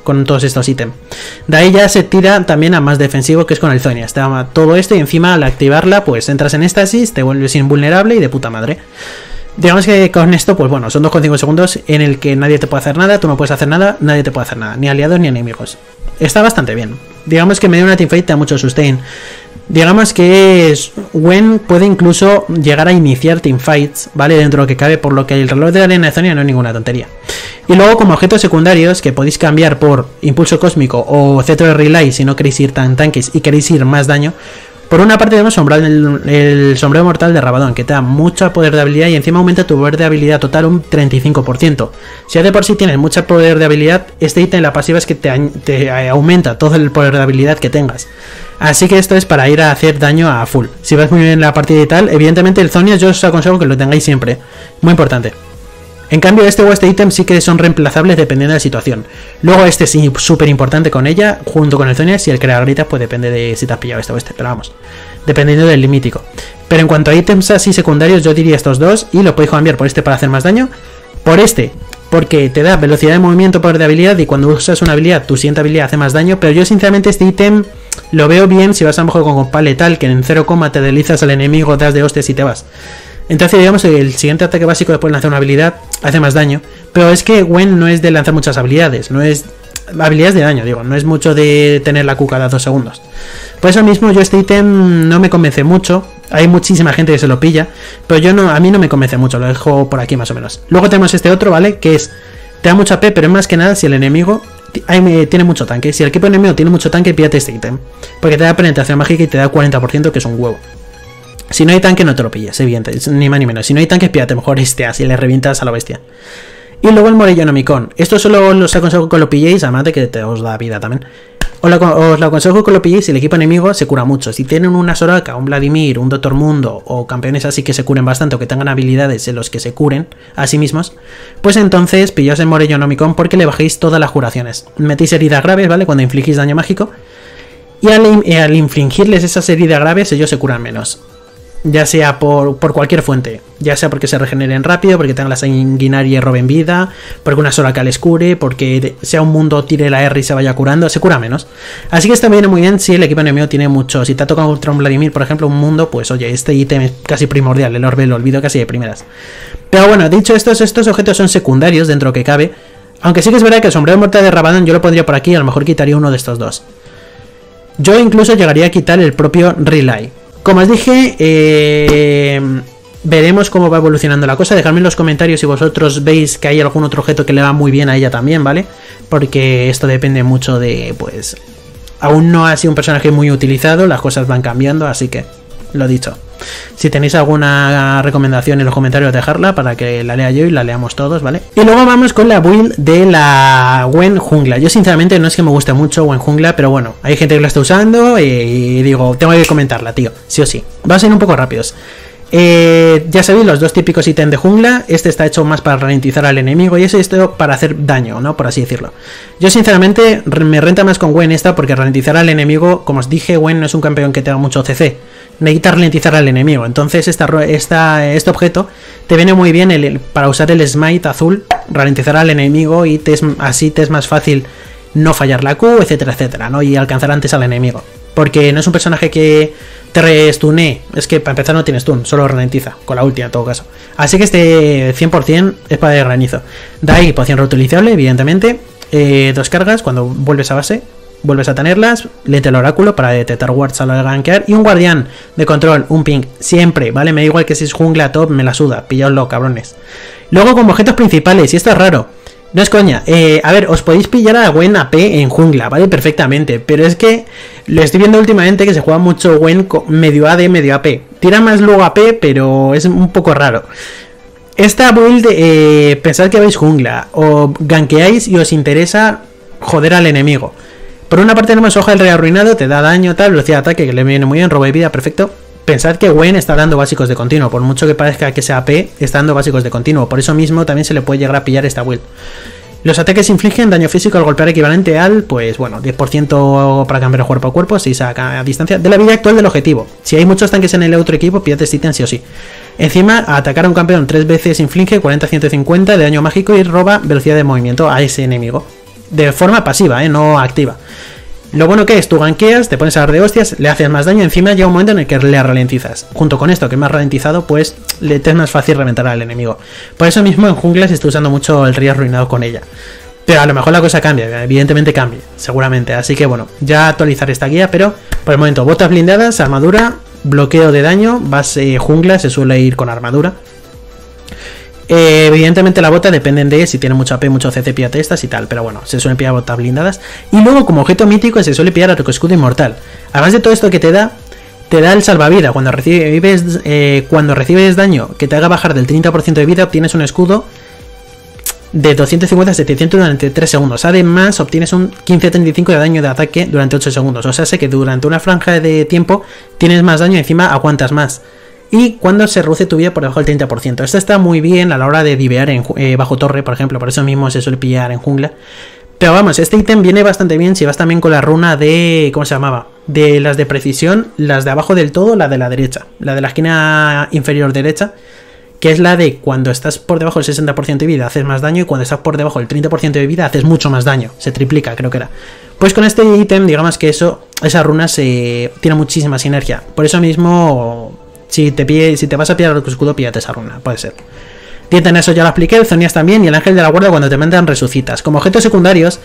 con todos estos ítems. De ahí ya se tira también a más defensivo, que es con el Zhonya. Está todo esto y encima al activarla pues entras en éxtasis, te vuelves invulnerable y de puta madre. Digamos que con esto, pues bueno, son dos coma cinco segundos en el que nadie te puede hacer nada, tú no puedes hacer nada, nadie te puede hacer nada, ni aliados ni enemigos. Está bastante bien. Digamos que medio una teamfight te da mucho sustain. Digamos que Gwen puede incluso llegar a iniciar teamfights, ¿vale? Dentro de lo que cabe, por lo que el reloj de la arena de Zhonya no es ninguna tontería. Y luego como objetos secundarios que podéis cambiar por impulso cósmico o cetro de relay si no queréis ir tan tanques y queréis ir más daño. Por una parte tenemos el, el sombrero mortal de Rabadón, que te da mucho poder de habilidad y encima aumenta tu poder de habilidad total un treinta y cinco por ciento. Si ya de por sí tienes mucho poder de habilidad, este ítem la pasiva es que te, te aumenta todo el poder de habilidad que tengas. Así que esto es para ir a hacer daño a full. Si vas muy bien en la partida y tal, evidentemente el Zhonya yo os aconsejo que lo tengáis siempre. Muy importante. En cambio este o este ítem sí que son reemplazables dependiendo de la situación. Luego este es súper importante con ella, junto con el Zhonya, si el crear gritas pues depende de si te has pillado este o este, pero vamos, dependiendo del limítico. Pero en cuanto a ítems así secundarios yo diría estos dos y lo podéis cambiar por este para hacer más daño, por este porque te da velocidad de movimiento, poder de habilidad y cuando usas una habilidad tu siguiente habilidad hace más daño, pero yo sinceramente este ítem lo veo bien si vas a lo mejor con compa letal que en cero, te deslizas al enemigo, das de hostias y te vas. Entonces digamos que el siguiente ataque básico después de lanzar una habilidad hace más daño. Pero es que Gwen no es de lanzar muchas habilidades, no es habilidades de daño, digo, no es mucho de tener la Q cada dos segundos. Por eso mismo yo este ítem no me convence mucho. Hay muchísima gente que se lo pilla, pero yo no, a mí no me convence mucho, lo dejo por aquí más o menos. Luego tenemos este otro, ¿vale? Que es, te da mucho A P, pero es más que nada si el enemigo tiene mucho tanque. Si el equipo enemigo tiene mucho tanque, pídate este ítem, porque te da penetración mágica y te da cuarenta por ciento, que es un huevo. Si no hay tanque no te lo pilles, evidente, ni más ni menos. Si no hay tanque, pídate mejor este, así le revientas a la bestia. Y luego el Morellonomicon. Esto solo os aconsejo que lo pilléis, además de que te os da vida también. Os lo, os lo aconsejo que lo pilléis si el equipo enemigo se cura mucho. Si tienen una Soraka, un Vladimir, un Doctor Mundo o campeones así que se curen bastante o que tengan habilidades en los que se curen a sí mismos, pues entonces pillaos el Morellonomicon porque le bajéis todas las curaciones. Metéis heridas graves, ¿vale? Cuando infligís daño mágico. Y al, al infligirles esas heridas graves ellos se curan menos. Ya sea por, por cualquier fuente, ya sea porque se regeneren rápido, porque tengan la sanguinaria y roben vida, porque una Soraka les cure, porque sea un mundo tire la R y se vaya curando, se cura menos. Así que esto viene muy bien si el equipo enemigo tiene mucho. Si te ha tocado contra un Vladimir, por ejemplo, un mundo, pues oye, este ítem es casi primordial, el orbe lo olvido casi de primeras. Pero bueno, dicho esto, estos objetos son secundarios dentro que cabe, aunque sí que es verdad que el sombrero mortal de Rabadón yo lo pondría por aquí, a lo mejor quitaría uno de estos dos. Yo incluso llegaría a quitar el propio Relay. Como os dije, eh, veremos cómo va evolucionando la cosa. Dejadme en los comentarios si vosotros veis que hay algún otro objeto que le va muy bien a ella también, ¿vale? Porque esto depende mucho de, pues, aún no ha sido un personaje muy utilizado, las cosas van cambiando, así que, lo dicho. Si tenéis alguna recomendación en los comentarios, dejadla para que la lea yo y la leamos todos, ¿vale? Y luego vamos con la build de la Gwen jungla. Yo sinceramente no es que me guste mucho Gwen jungla, pero bueno, hay gente que la está usando y digo, tengo que comentarla, tío, sí o sí. Vamos a ir un poco rápidos. Eh, ya sabéis, los dos típicos ítems de jungla. Este está hecho más para ralentizar al enemigo y ese esto para hacer daño, ¿no? Por así decirlo. Yo sinceramente me renta más con Gwen esta porque ralentizar al enemigo, como os dije, Gwen no es un campeón que tenga mucho C C. Necesita ralentizar al enemigo. Entonces esta, esta, este objeto te viene muy bien el, para usar el smite azul, ralentizar al enemigo y te es, así te es más fácil no fallar la Q, etcétera, etcétera, ¿no? Y alcanzar antes al enemigo. Porque no es un personaje que te restune, es que para empezar no tienes stun, solo ralentiza, con la última en todo caso. Así que este cien por cien es para el granizo. De ahí poción reutilizable, evidentemente. Eh, dos cargas, cuando vuelves a base, vuelves a tenerlas. Lente al oráculo para detectar wards a la hora de gankear. Y un guardián de control, un ping, siempre, ¿vale? Me da igual que si es jungla, top, me la suda, pillaoslo, cabrones. Luego como objetos principales, y esto es raro. No es coña, eh, a ver, os podéis pillar a Gwen A P en jungla, ¿vale? Perfectamente, pero es que lo estoy viendo últimamente que se juega mucho Gwen medio A D, medio A P. Tira más luego A P, pero es un poco raro. Esta build, eh, pensad que vais jungla, o gankeáis y os interesa joder al enemigo. Por una parte tenemos hoja del rey arruinado, te da daño, tal, velocidad de ataque, que le viene muy bien, robo de vida, perfecto. Pensad que Gwen está dando básicos de continuo, por mucho que parezca que sea A P, está dando básicos de continuo, por eso mismo también se le puede llegar a pillar esta build. Los ataques infligen daño físico al golpear equivalente al, pues bueno, diez por ciento para cambiar cuerpo a cuerpo, si saca a distancia, de la vida actual del objetivo. Si hay muchos tanques en el otro equipo, pídate este ítem sí o sí. Encima, a atacar a un campeón tres veces inflige cuarenta a ciento cincuenta de daño mágico y roba velocidad de movimiento a ese enemigo. de forma pasiva, ¿eh? No activa. Lo bueno que es, tú gankeas, te pones a dar de hostias, le haces más daño, encima llega un momento en el que le ralentizas. Junto con esto, que es más ralentizado, pues le te es más fácil reventar al enemigo. Por eso mismo en jungla se está usando mucho el río arruinado con ella. Pero a lo mejor la cosa cambia, evidentemente cambia, seguramente. Así que bueno, ya actualizar esta guía, pero por el momento botas blindadas, armadura, bloqueo de daño, base jungla, se suele ir con armadura. Eh, evidentemente la bota dependen de si tiene mucho A P, mucho C C, píate estas y tal, pero bueno, se suelen pillar botas blindadas. Y luego como objeto mítico se suele pillar arco escudo inmortal. Además de todo esto que te da, te da el salvavidas. Cuando recibes, eh, cuando recibes daño que te haga bajar del treinta por ciento de vida, obtienes un escudo de doscientos cincuenta a setecientos durante tres segundos. Además obtienes un quince a treinta y cinco de daño de ataque durante ocho segundos. O sea, sé que durante una franja de tiempo tienes más daño y encima aguantas más. Y cuando se reduce tu vida por debajo del treinta por ciento. Esto está muy bien a la hora de divear en, eh, bajo torre, por ejemplo. Por eso mismo se suele pillar en jungla. Pero vamos, este ítem viene bastante bien si vas también con la runa de... ¿Cómo se llamaba? De las de precisión, las de abajo del todo, la de la derecha. La de la esquina inferior derecha. Que es la de cuando estás por debajo del sesenta por ciento de vida haces más daño. Y cuando estás por debajo del treinta por ciento de vida haces mucho más daño. Se triplica, creo que era. Pues con este ítem, digamos que eso, esa runa se tiene muchísima sinergia. Por eso mismo... Si te, pide, si te vas a pillar el escudo, píllate esa runa, puede ser. Dienten, eso ya lo expliqué, el Zonias también, y el ángel de la guarda cuando te mandan resucitas. Como objetos secundarios,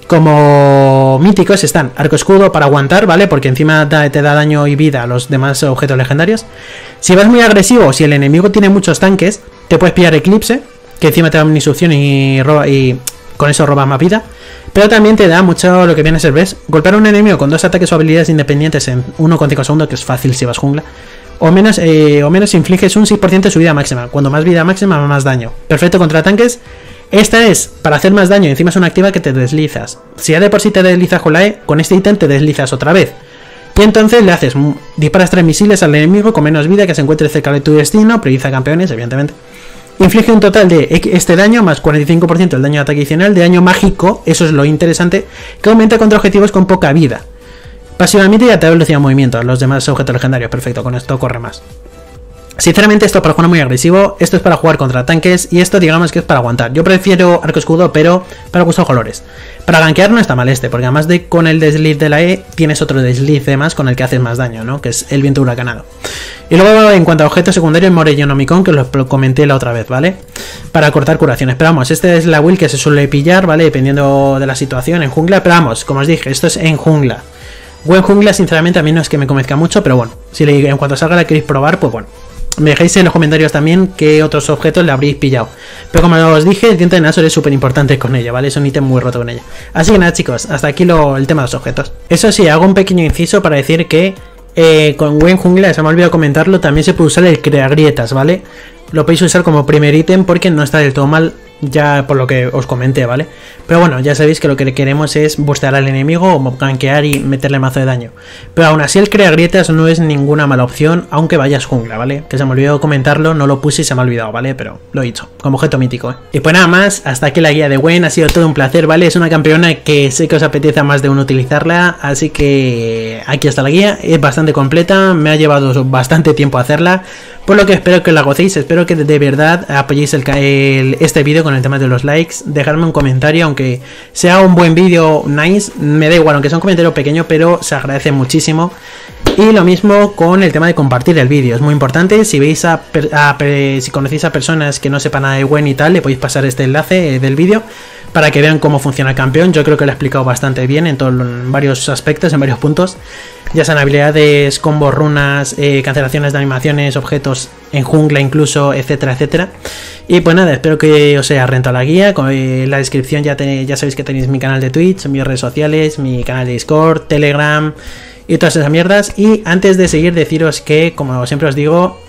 como míticos están arco escudo para aguantar, ¿vale? Porque encima da, te da daño y vida a los demás objetos legendarios. Si vas muy agresivo, si el enemigo tiene muchos tanques, te puedes pillar eclipse, que encima te da omnisupción y, roba, y con eso robas más vida. Pero también te da mucho lo que viene a ser, ¿ves? Golpear a un enemigo con dos ataques o habilidades independientes en uno coma cinco segundos, que es fácil si vas jungla. O menos, eh, o menos infliges un seis por ciento de su vida máxima. Cuando más vida máxima, más daño. Perfecto contra tanques. Esta es para hacer más daño. Encima es una activa que te deslizas. Si ya de por sí te deslizas con la E, con este ítem te deslizas otra vez. Y entonces le haces, disparas tres misiles al enemigo con menos vida que se encuentre cerca de tu destino. Prioriza campeones, evidentemente. Inflige un total de este daño más cuarenta y cinco por ciento del daño de ataque adicional. De daño mágico, eso es lo interesante, que aumenta contra objetivos con poca vida. Pasivamente ya te da velocidad de movimiento. Los demás objetos legendarios, perfecto, con esto corre más. Sinceramente esto es para jugar muy agresivo. Esto es para jugar contra tanques. Y esto digamos que es para aguantar. Yo prefiero arco escudo, pero para gustos colores. Para gankear no está mal este, porque además de con el desliz de la E, tienes otro desliz de más con el que haces más daño, ¿no? Que es el viento huracanado. Y luego en cuanto a objetos secundarios, Morellonomicon, que os lo comenté la otra vez, ¿vale? Para cortar curaciones. Pero vamos, esta es la build que se suele pillar, ¿vale? Dependiendo de la situación en jungla. Pero vamos, como os dije, esto es en jungla. Buen jungla, sinceramente, a mí no es que me convenzca mucho, pero bueno, si le, en cuanto salga la queréis probar, pues bueno. Me dejáis en los comentarios también qué otros objetos le habréis pillado. Pero como os dije, el diente de Nashor es súper importante con ella, ¿vale? Es un ítem muy roto con ella. Así que nada, chicos, hasta aquí lo, el tema de los objetos. Eso sí, hago un pequeño inciso para decir que eh, con buen jungla, se me ha olvidado comentarlo, también se puede usar el crea grietas, ¿vale? Lo podéis usar como primer ítem porque no está del todo mal, ya por lo que os comenté, ¿vale? Pero bueno, ya sabéis que lo que queremos es bustear al enemigo o gankear y meterle mazo de daño. Pero aún así el crea grietas no es ninguna mala opción, aunque vayas jungla, ¿vale? Que se me olvidó comentarlo, no lo puse y se me ha olvidado, ¿vale? Pero lo he dicho, como objeto mítico, ¿eh? Y pues nada más, hasta aquí la guía de Gwen, ha sido todo un placer, ¿vale? Es una campeona que sé que os apetece a más de uno utilizarla, así que aquí está la guía, es bastante completa, me ha llevado bastante tiempo hacerla, por lo que espero que la gocéis, espero que de verdad apoyéis el, el, este vídeo con el tema de los likes, dejadme un comentario, aunque sea un buen vídeo nice, me da igual, aunque sea un comentario pequeño, pero se agradece muchísimo. Y lo mismo con el tema de compartir el vídeo, es muy importante. Si veis a, a, a si conocéis a personas que no sepan nada de Gwen y tal, le podéis pasar este enlace del vídeo para que vean cómo funciona el campeón. Yo creo que lo he explicado bastante bien en, todo, en varios aspectos, en varios puntos. Ya sean habilidades, combos, runas, eh, cancelaciones de animaciones, objetos en jungla incluso, etcétera, etcétera. Y pues nada, espero que os haya rentado la guía. En la descripción ya, te, ya sabéis que tenéis mi canal de Twitch, mis redes sociales, mi canal de Discord, Telegram y todas esas mierdas. Y antes de seguir, deciros que, como siempre os digo,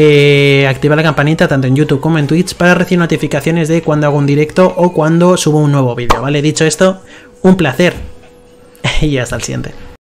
eh, activad la campanita tanto en YouTube como en Twitch para recibir notificaciones de cuando hago un directo o cuando subo un nuevo vídeo, ¿vale? Dicho esto, un placer y hasta el siguiente.